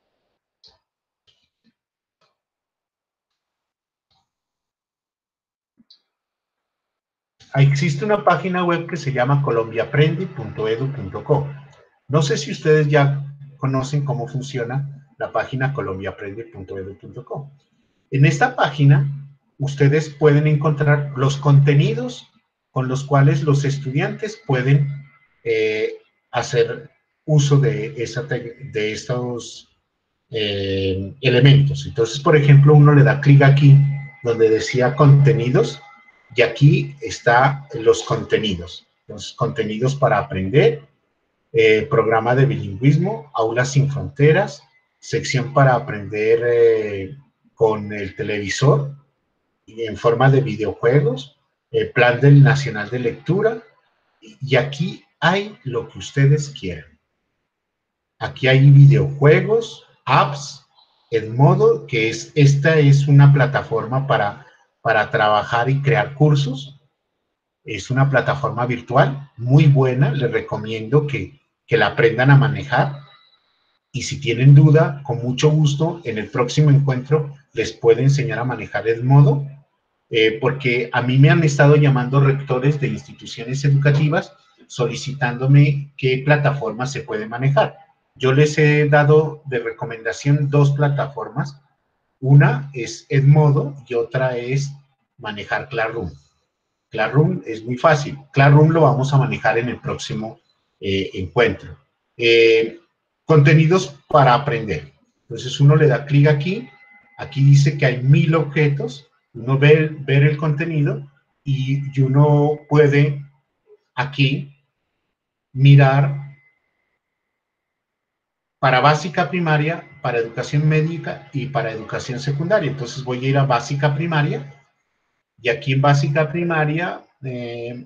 existe una página web que se llama colombiaaprende punto edu punto co. No sé si ustedes ya conocen cómo funciona la página colombiaaprende punto edu punto co. En esta página, ustedes pueden encontrar los contenidos con los cuales los estudiantes pueden eh, hacer uso de, esa de estos eh, elementos. Entonces, por ejemplo, uno le da clic aquí donde decía contenidos y aquí está los contenidos. Los contenidos para aprender, eh, programa de bilingüismo, aulas sin fronteras, sección para aprender eh, con el televisor y en forma de videojuegos, el plan del Nacional de Lectura, y aquí hay lo que ustedes quieran. Aquí hay videojuegos, apps, Edmodo, que es, esta es una plataforma para, para trabajar y crear cursos. Es una plataforma virtual muy buena, les recomiendo que, que la aprendan a manejar. Y si tienen duda, con mucho gusto, en el próximo encuentro les puedo enseñar a manejar Edmodo, eh, porque a mí me han estado llamando rectores de instituciones educativas solicitándome qué plataforma se puede manejar. Yo les he dado de recomendación dos plataformas. Una es Edmodo y otra es manejar Classroom. Classroom es muy fácil. Classroom lo vamos a manejar en el próximo eh, encuentro. Eh, contenidos para aprender. Entonces uno le da clic aquí. Aquí dice que hay mil objetos. Uno ve ver el contenido y, y uno puede aquí mirar para básica primaria, para educación médica y para educación secundaria. Entonces voy a ir a básica primaria y aquí en básica primaria eh,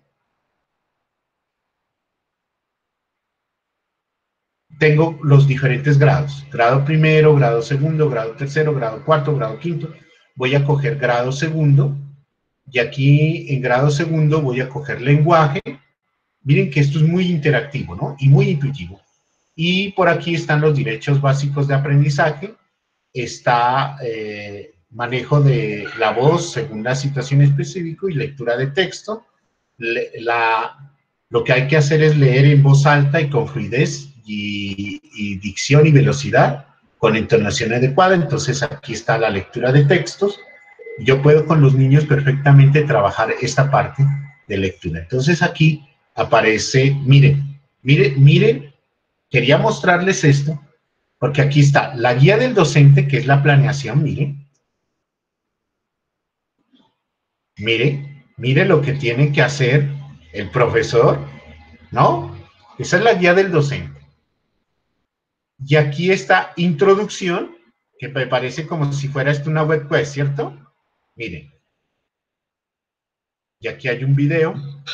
tengo los diferentes grados. Grado primero, grado segundo, grado tercero, grado cuarto, grado quinto. Voy a coger grado segundo y aquí en grado segundo voy a coger lenguaje. Miren que esto es muy interactivo, ¿no? Y muy intuitivo. Y por aquí están los derechos básicos de aprendizaje, está eh, manejo de la voz según la situación específica y lectura de texto. Le, la, lo que hay que hacer es leer en voz alta y con fluidez y, y dicción y velocidad, con entonación adecuada. Entonces aquí está la lectura de textos. Yo puedo con los niños perfectamente trabajar esta parte de lectura. Entonces aquí aparece, miren, miren, miren, quería mostrarles esto, porque aquí está la guía del docente, que es la planeación, miren. Mire, mire lo que tiene que hacer el profesor, ¿no? Esa es la guía del docente. Y aquí está introducción, que me parece como si fuera esto una webquest, ¿cierto? Miren. Y aquí hay un video.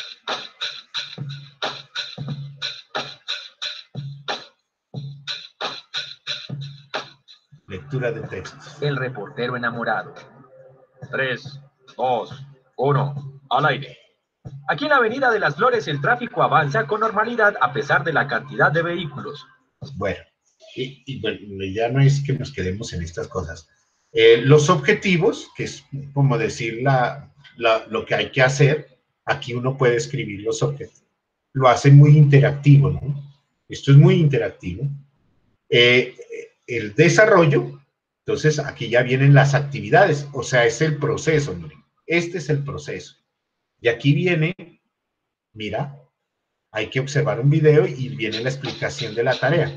Lectura de textos. El reportero enamorado. Tres, dos, uno, al aire. Aquí en la Avenida de las Flores el tráfico avanza con normalidad a pesar de la cantidad de vehículos. Bueno, y, y bueno, ya no es que nos quedemos en estas cosas. Eh, los objetivos, que es como decir la, la, lo que hay que hacer, aquí uno puede escribir los objetivos. Lo hace muy interactivo, ¿no? Esto es muy interactivo. Eh, el desarrollo, entonces aquí ya vienen las actividades, o sea, es el proceso, miren, este es el proceso. Y aquí viene, mira, hay que observar un video y viene la explicación de la tarea.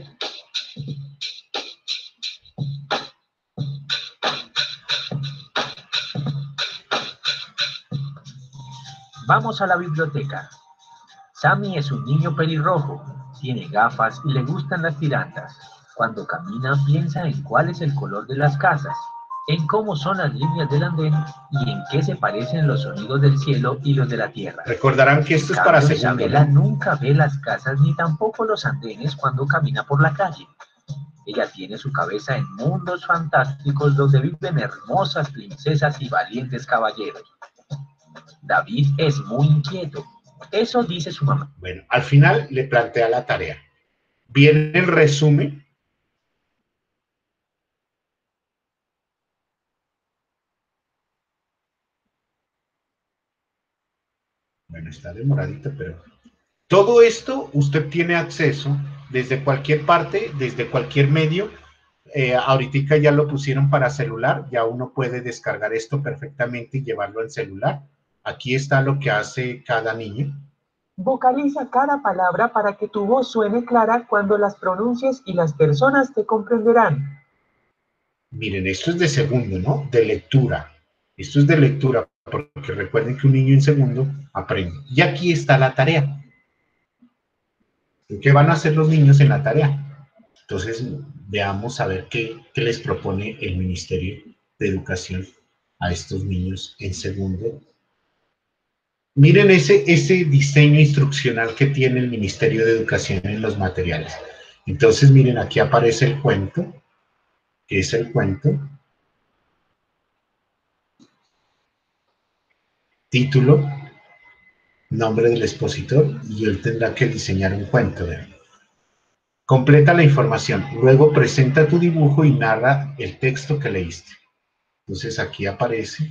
Vamos a la biblioteca. Sammy es un niño pelirrojo, tiene gafas y le gustan las tirantas. Cuando camina piensa en cuál es el color de las casas, en cómo son las líneas del andén y en qué se parecen los sonidos del cielo y los de la tierra. Recordarán que esto es para segundo, Isabela ¿no? nunca ve las casas ni tampoco los andenes cuando camina por la calle. Ella tiene su cabeza en mundos fantásticos donde viven hermosas princesas y valientes caballeros. David es muy inquieto. Eso dice su mamá. Bueno, al final le plantea la tarea. Viene el resumen. Bueno, está demoradito, pero... Todo esto usted tiene acceso desde cualquier parte, desde cualquier medio. Eh, ahorita ya lo pusieron para celular. Ya uno puede descargar esto perfectamente y llevarlo en celular. Aquí está lo que hace cada niño. Vocaliza cada palabra para que tu voz suene clara cuando las pronuncies y las personas te comprenderán. Miren, esto es de segundo, ¿no? De lectura. Esto es de lectura, porque recuerden que un niño en segundo aprende. Y aquí está la tarea. ¿Qué van a hacer los niños en la tarea? Entonces, veamos a ver qué, qué les propone el Ministerio de Educación a estos niños en segundo. Miren ese, ese diseño instruccional que tiene el Ministerio de Educación en los materiales. Entonces, miren, aquí aparece el cuento, que es el cuento. Título, nombre del expositor, y él tendrá que diseñar un cuento. ¿Vean? Completa la información, luego presenta tu dibujo y narra el texto que leíste. Entonces, aquí aparece...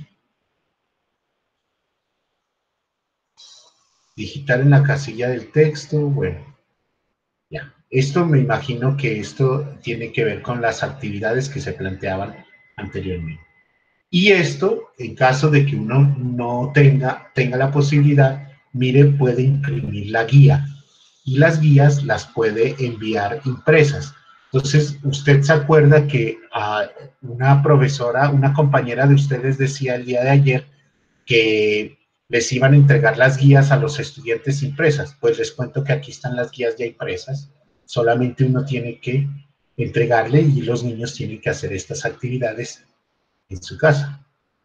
Digitar en la casilla del texto, bueno, ya. Esto me imagino que esto tiene que ver con las actividades que se planteaban anteriormente. Y esto, en caso de que uno no tenga, tenga la posibilidad, mire, puede imprimir la guía. Y las guías las puede enviar impresas. Entonces, usted se acuerda que a una profesora, una compañera de ustedes decía el día de ayer que les iban a entregar las guías a los estudiantes impresas. Pues les cuento que aquí están las guías ya impresas, solamente uno tiene que entregarle y los niños tienen que hacer estas actividades en su casa.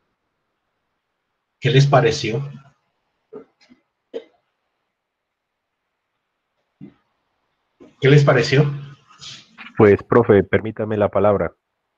¿Qué les pareció? ¿Qué les pareció? Pues, profe, permítame la palabra.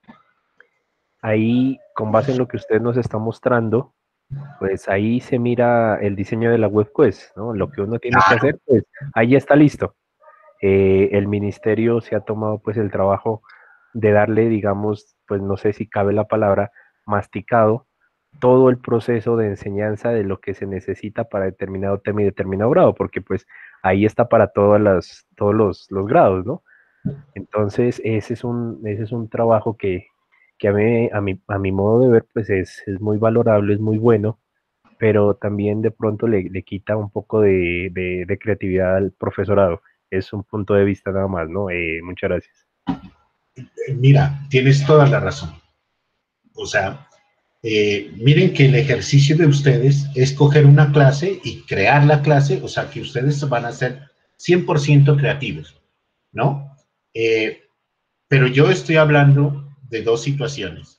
Ahí, con base en lo que usted nos está mostrando, pues ahí se mira el diseño de la WebQuest, ¿no? Lo que uno tiene que hacer, pues ahí ya está listo. Eh, el ministerio se ha tomado pues el trabajo de darle, digamos, pues no sé si cabe la palabra, masticado, todo el proceso de enseñanza de lo que se necesita para determinado tema y determinado grado, porque pues ahí está para todas las, todos los, los grados, ¿no? Entonces ese es un, ese es un trabajo que, que a mí, a mi, a mi modo de ver, pues es, es muy valorable, es muy bueno, pero también de pronto le, le quita un poco de, de, de creatividad al profesorado. Es un punto de vista nada más, ¿no? Eh, muchas gracias. Mira, tienes toda la razón. O sea, eh, miren que el ejercicio de ustedes es coger una clase y crear la clase, o sea, que ustedes van a ser cien por ciento creativos, ¿no? Eh, pero yo estoy hablando de dos situaciones.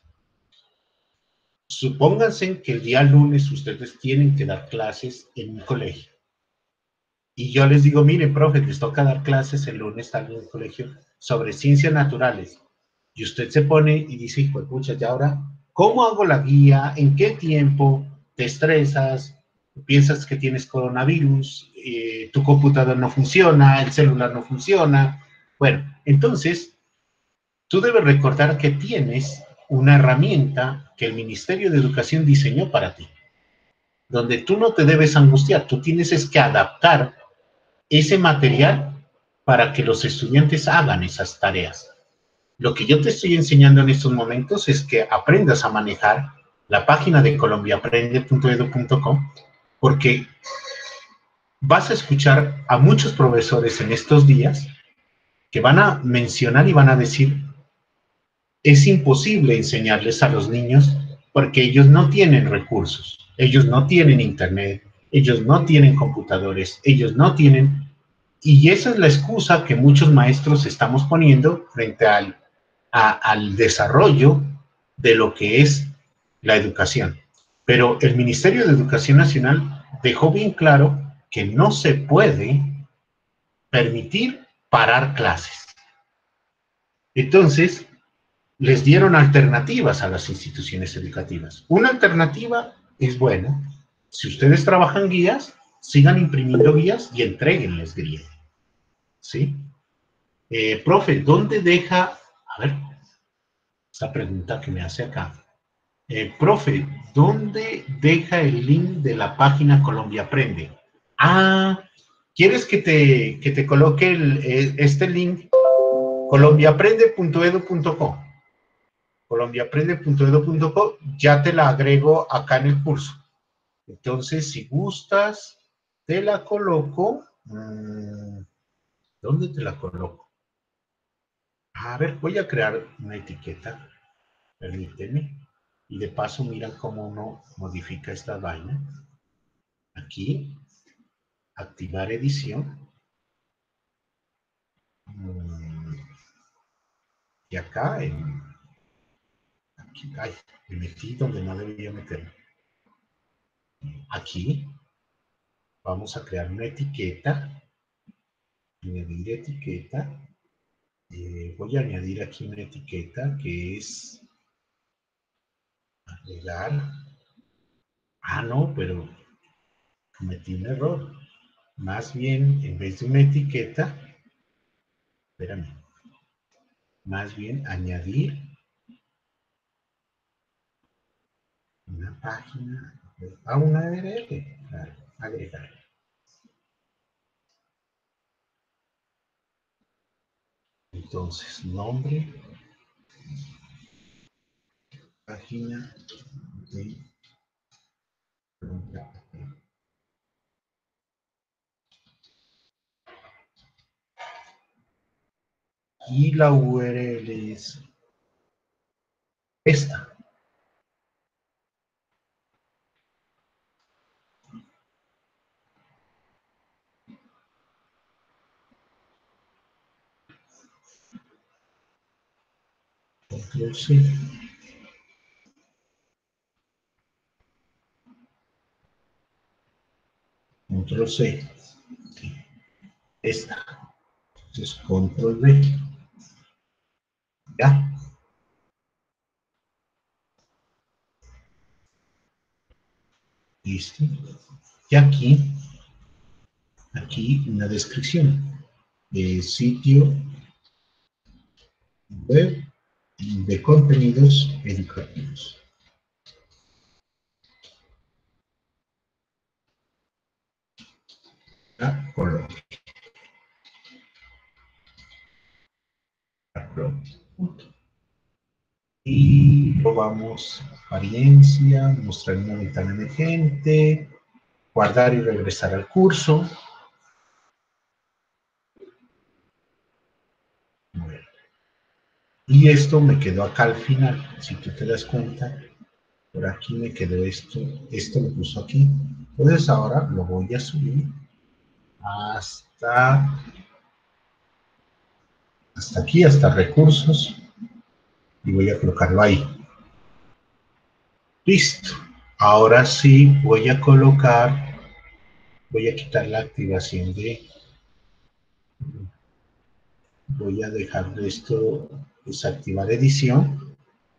Supónganse que el día lunes ustedes tienen que dar clases en un colegio. Y yo les digo, mire, profe, les toca dar clases el lunes en un colegio sobre ciencias naturales. Y usted se pone y dice, hijo de pucha, ¿y ahora cómo hago la guía? ¿En qué tiempo? ¿Te estresas? ¿Piensas que tienes coronavirus? Eh, ¿Tu computador no funciona? ¿El celular no funciona? Bueno, entonces, tú debes recordar que tienes una herramienta que el Ministerio de Educación diseñó para ti, donde tú no te debes angustiar, tú tienes es que adaptar ese material para que los estudiantes hagan esas tareas. Lo que yo te estoy enseñando en estos momentos es que aprendas a manejar la página de colombiaaprende punto edu punto com, porque vas a escuchar a muchos profesores en estos días que van a mencionar y van a decir, es imposible enseñarles a los niños porque ellos no tienen recursos, ellos no tienen internet, ellos no tienen computadores, ellos no tienen... Y esa es la excusa que muchos maestros estamos poniendo frente al, a, al desarrollo de lo que es la educación. Pero el Ministerio de Educación Nacional dejó bien claro que no se puede permitir parar clases. Entonces, les dieron alternativas a las instituciones educativas. Una alternativa es, bueno, si ustedes trabajan guías, sigan imprimiendo guías y entréguenles guías. ¿Sí? Eh, profe, ¿dónde deja? A ver, esta pregunta que me hace acá. Eh, profe, ¿dónde deja el link de la página Colombia Aprende? Ah, ¿quieres que te, que te coloque el, este link? colombia aprende punto edu punto co. colombia aprende punto edu punto co, ya te la agrego acá en el curso. Entonces, si gustas, te la coloco. Mmm, ¿Dónde te la coloco? A ver, voy a crear una etiqueta. Permíteme. Y de paso, miran cómo uno modifica esta vaina. Aquí. Activar edición. Y acá, en, aquí, ay, me metí donde no debía meterme. Aquí. Vamos a crear una etiqueta. Añadir etiqueta. Eh, voy a añadir aquí una etiqueta que es agregar. Ah, no, pero cometí un error. Más bien, en vez de una etiqueta, espérame, más bien añadir una página a una U R L. Claro, agregar. Entonces, nombre, página de... Y la U R L es esta. Control C. Control C. Sí. Esta. Entonces, Control V. Ya. Listo. Y aquí, aquí una descripción. Eh, sitio web de contenidos educativos. A Colombia. Y probamos apariencia, mostrar una ventana emergente, guardar y regresar al curso. Bueno. Y esto me quedó acá al final, si tú te das cuenta, por aquí me quedó esto, esto lo puso aquí. Entonces ahora lo voy a subir hasta, hasta aquí, hasta recursos, y voy a colocarlo ahí. Listo. Ahora sí voy a colocar, voy a quitar la activación de, voy a dejar de esto, desactivar edición,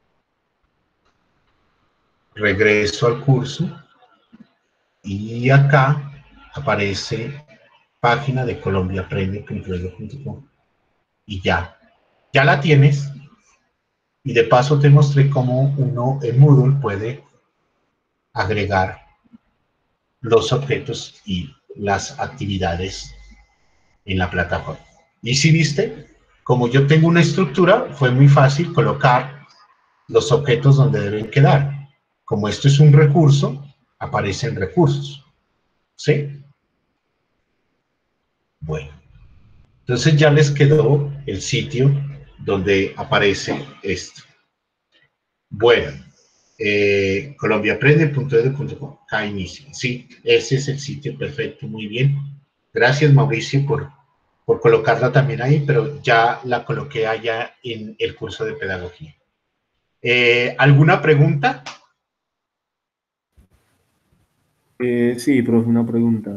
regreso al curso, y acá aparece página de colombia aprende punto edu punto com, y ya, ya la tienes, y de paso te mostré cómo uno en Moodle puede agregar los objetos y las actividades en la plataforma. Y si viste, como yo tengo una estructura, fue muy fácil colocar los objetos donde deben quedar. Como esto es un recurso, aparecen recursos. ¿Sí? Bueno, entonces ya les quedó el sitio donde aparece esto. Bueno, eh, colombiaaprende punto edu punto co, acá inicia. Sí, ese es el sitio, perfecto, muy bien. Gracias, Mauricio, por, por colocarla también ahí, pero ya la coloqué allá en el curso de pedagogía. Eh, ¿Alguna pregunta? Eh, sí, profe, una pregunta.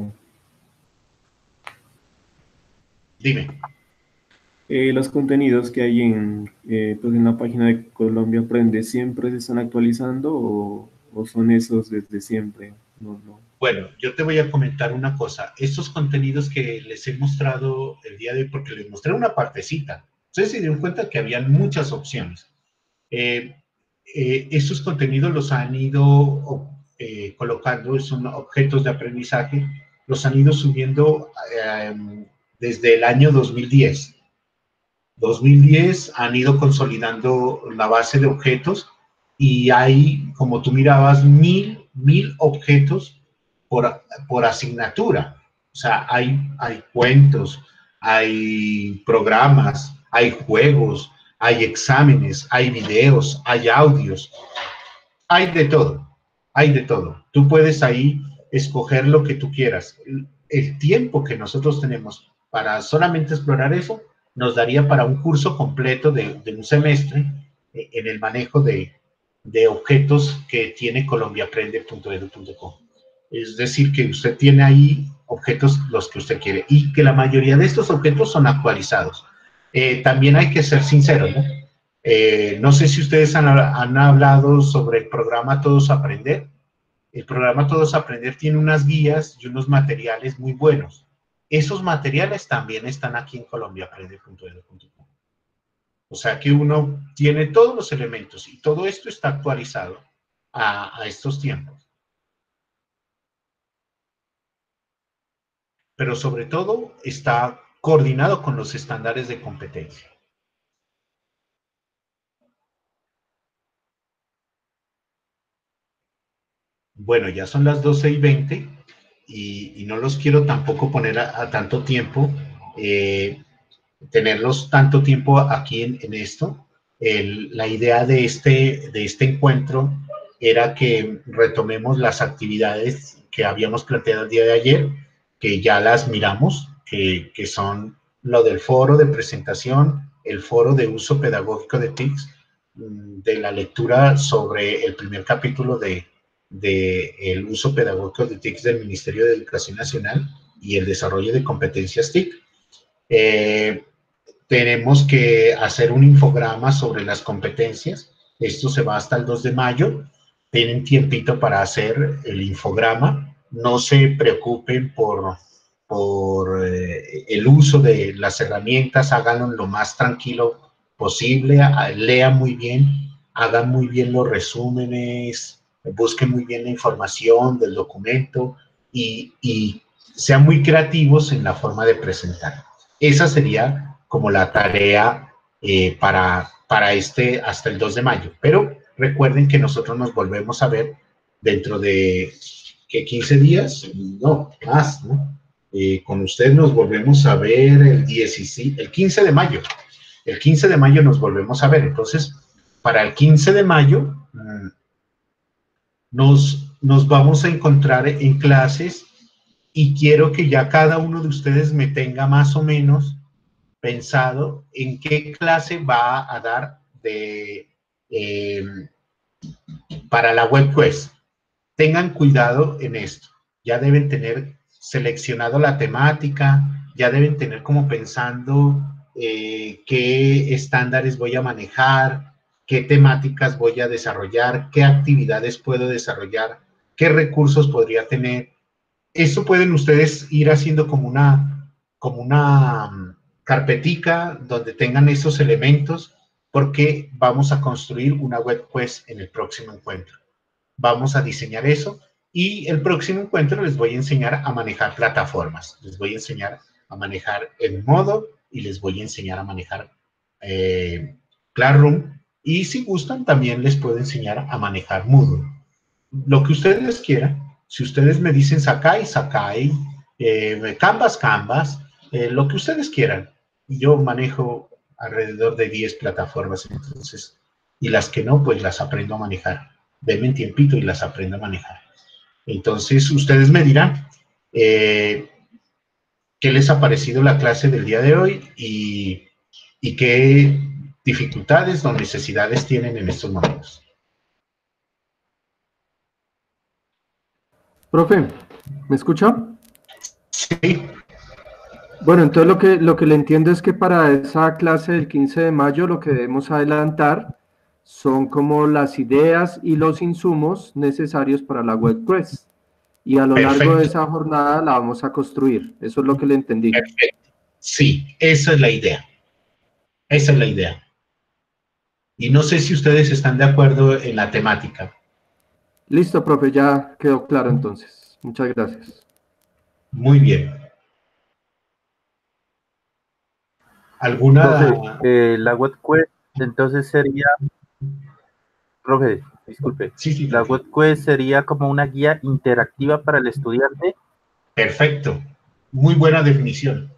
Dime. Eh, los contenidos que hay en, eh, pues en la página de Colombia Aprende, ¿siempre se están actualizando o, o son esos desde siempre? No, no. Bueno, yo te voy a comentar una cosa. Estos contenidos que les he mostrado el día de hoy, porque les mostré una partecita, ustedes se dieron cuenta que habían muchas opciones. Eh, eh, estos contenidos los han ido eh, colocando, son objetos de aprendizaje, los han ido subiendo eh, desde el año dos mil diez. dos mil diez han ido consolidando la base de objetos y hay, como tú mirabas, mil, mil objetos por, por asignatura. O sea, hay, hay cuentos, hay programas, hay juegos, hay exámenes, hay videos, hay audios, hay de todo, hay de todo. Tú puedes ahí escoger lo que tú quieras. El, el tiempo que nosotros tenemos para solamente explorar eso nos daría para un curso completo de, de un semestre eh, en el manejo de, de objetos que tiene colombiaaprende punto edu punto co. Es decir, que usted tiene ahí objetos los que usted quiere y que la mayoría de estos objetos son actualizados. Eh, también hay que ser sinceros, ¿no? Eh, no sé si ustedes han, han hablado sobre el programa Todos Aprender. El programa Todos Aprender tiene unas guías y unos materiales muy buenos. Esos materiales también están aquí en colombiaaprende punto edu punto co. O sea que uno tiene todos los elementos y todo esto está actualizado a, a estos tiempos. Pero sobre todo está coordinado con los estándares de competencia. Bueno, ya son las doce y veinte y, y no los quiero tampoco poner a, a tanto tiempo, eh, tenerlos tanto tiempo aquí en, en esto. El, la idea de este, de este encuentro era que retomemos las actividades que habíamos planteado el día de ayer, que ya las miramos, que, que son lo del foro de presentación, el foro de uso pedagógico de T I Cs, de la lectura sobre el primer capítulo de, de el uso pedagógico de T I C del Ministerio de Educación Nacional y el desarrollo de competencias T I C. Eh, tenemos que hacer un infograma sobre las competencias. Esto se va hasta el dos de mayo. Tienen tiempito para hacer el infograma. No se preocupen por, por eh, el uso de las herramientas. Háganlo lo más tranquilo posible. Lean muy bien. Hagan muy bien los resúmenes. Busquen muy bien la información del documento y, y sean muy creativos en la forma de presentar. Esa sería como la tarea eh, para, para este hasta el dos de mayo. Pero recuerden que nosotros nos volvemos a ver dentro de ¿qué, quince días? No, más, ¿no? Eh, con usted nos volvemos a ver el, dieciséis, el quince de mayo. El quince de mayo nos volvemos a ver. Entonces, para el quince de mayo... Mmm, Nos, nos vamos a encontrar en clases y quiero que ya cada uno de ustedes me tenga más o menos pensado en qué clase va a dar de, eh, para la WebQuest. Tengan cuidado en esto. Ya deben tener seleccionado la temática, ya deben tener como pensando eh, qué estándares voy a manejar, qué temáticas voy a desarrollar, qué actividades puedo desarrollar, qué recursos podría tener. Esto pueden ustedes ir haciendo como una, como una carpetica donde tengan esos elementos, porque vamos a construir una WebQuest en el próximo encuentro. Vamos a diseñar eso y el próximo encuentro les voy a enseñar a manejar plataformas. Les voy a enseñar a manejar Edmodo y les voy a enseñar a manejar eh, Classroom. Y si gustan, también les puedo enseñar a manejar Moodle. Lo que ustedes quieran. Si ustedes me dicen Sakai, Sakai, eh, Canvas, Canvas, eh, lo que ustedes quieran. Y yo manejo alrededor de diez plataformas, entonces, y las que no, pues las aprendo a manejar. Denme un tiempito y las aprendo a manejar. Entonces, ustedes me dirán eh, qué les ha parecido la clase del día de hoy y, y qué dificultades o necesidades tienen en estos momentos. Profe, ¿me escucha? Sí. Bueno, entonces lo que, lo que le entiendo es que para esa clase del quince de mayo lo que debemos adelantar son como las ideas y los insumos necesarios para la WebQuest. Y a lo Perfecto. largo de esa jornada la vamos a construir. Eso es lo que le entendí. Perfecto. Sí, esa es la idea. Esa es la idea. Y no sé si ustedes están de acuerdo en la temática. Listo, profe, ya quedó claro entonces. Muchas gracias. Muy bien. ¿Alguna...? Profe, eh, la WebQuest entonces sería... Profe, disculpe. Sí, sí, la WebQuest sería como una guía interactiva para el estudiante. Perfecto. Muy buena definición.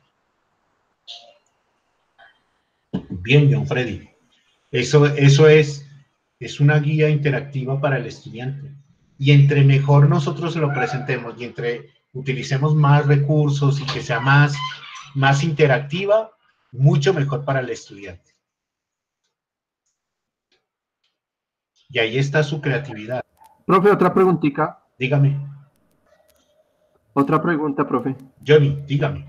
Bien, John Freddy. Eso, eso es, es una guía interactiva para el estudiante. Y entre mejor nosotros lo presentemos y entre utilicemos más recursos y que sea más, más interactiva, mucho mejor para el estudiante. Y ahí está su creatividad. Profe, otra preguntita. Dígame. Otra pregunta, profe. Johnny, dígame.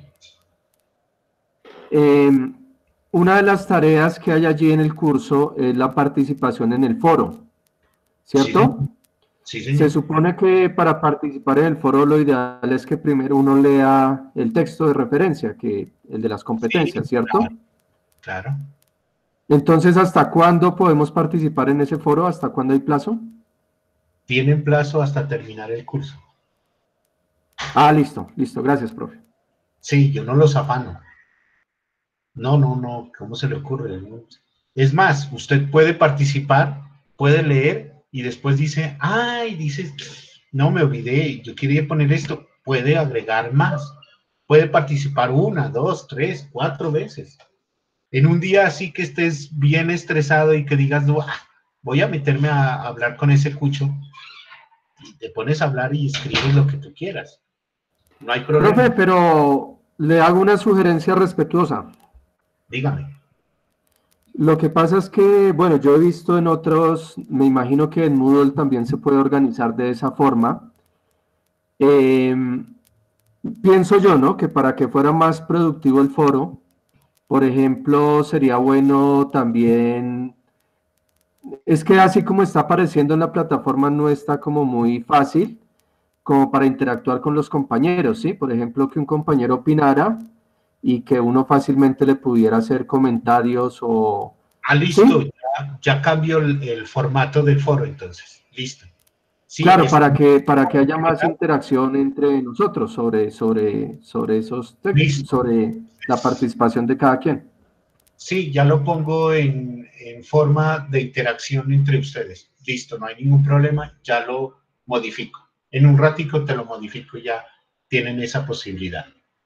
Eh, una de las tareas que hay allí en el curso es la participación en el foro, ¿cierto? Sí, sí, señor. Se supone que para participar en el foro lo ideal es que primero uno lea el texto de referencia, que el de las competencias, Sí, ¿cierto? Claro. claro. Entonces, ¿hasta cuándo podemos participar en ese foro? ¿Hasta cuándo hay plazo? Tienen plazo hasta terminar el curso. Ah, listo, listo. Gracias, profe. Sí, yo no los afano. No, no, no. ¿Cómo se le ocurre? Es más, usted puede participar, puede leer y después dice, ay, dice, no me olvidé, yo quería poner esto. Puede agregar más. Puede participar una, dos, tres, cuatro veces. En un día así que estés bien estresado y que digas, voy a meterme a hablar con ese cucho, y te pones a hablar y escribes lo que tú quieras. No hay problema. Profe, pero le hago una sugerencia respetuosa. Dígame. Lo que pasa es que, bueno, yo he visto en otros, me imagino que en Moodle también se puede organizar de esa forma. Eh, pienso yo, ¿no? Que para que fuera más productivo el foro, por ejemplo, sería bueno también, es que así como está apareciendo en la plataforma no está como muy fácil como para interactuar con los compañeros, ¿sí? Por ejemplo, que un compañero opinara y que uno fácilmente le pudiera hacer comentarios o... Ah, listo, ¿sí? ya, ya cambió el, el formato del foro, entonces, listo. Sí, claro, es... para que, para que haya más interacción entre nosotros sobre, sobre, sobre esos textos, sobre la participación de cada quien. Sí, ya lo pongo en, en forma de interacción entre ustedes. Listo, no hay ningún problema, ya lo modifico. En un ratico te lo modifico y ya tienen esa posibilidad.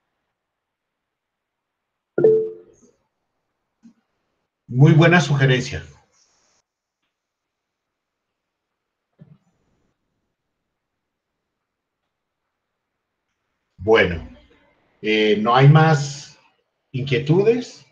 Muy buena sugerencia. Bueno, eh, ¿no hay más inquietudes?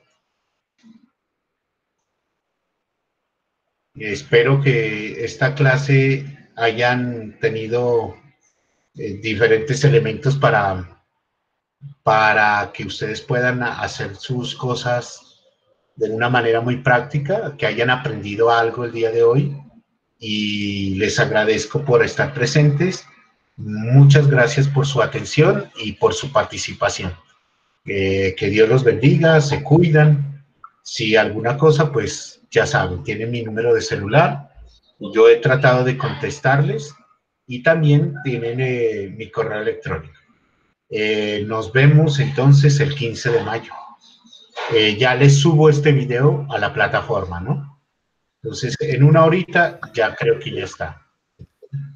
Espero que esta clase hayan tenido eh, diferentes elementos para, para que ustedes puedan hacer sus cosas de una manera muy práctica, que hayan aprendido algo el día de hoy y les agradezco por estar presentes. Muchas gracias por su atención y por su participación. Eh, que Dios los bendiga, se cuidan. Si alguna cosa, pues ya saben, tienen mi número de celular. Yo he tratado de contestarles y también tienen eh, mi correo electrónico. Eh, nos vemos entonces el quince de mayo. Eh, ya les subo este video a la plataforma, ¿no? Entonces, en una horita ya creo que ya está.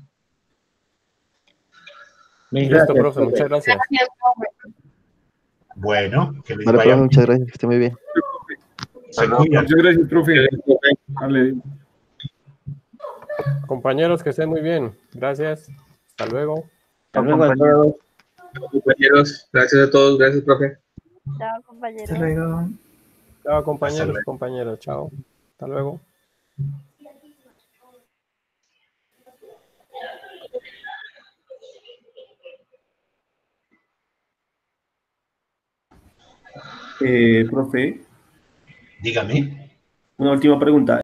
Listo, profe, muchas gracias. Gracias, profe. Bueno, que les Vale, vaya profe, muy muchas bien. gracias, que esté muy bien. Se cuidan. Muchas gracias, profe. Vale. Compañeros, que estén muy bien. Gracias. Hasta luego. Hasta luego a todos. Compañeros, gracias a todos, gracias, profe. Chao, compañeros. Hasta luego. Chao, compañeros, luego. compañeros. Chao. Hasta luego. Eh, profe, Dígame. una última pregunta.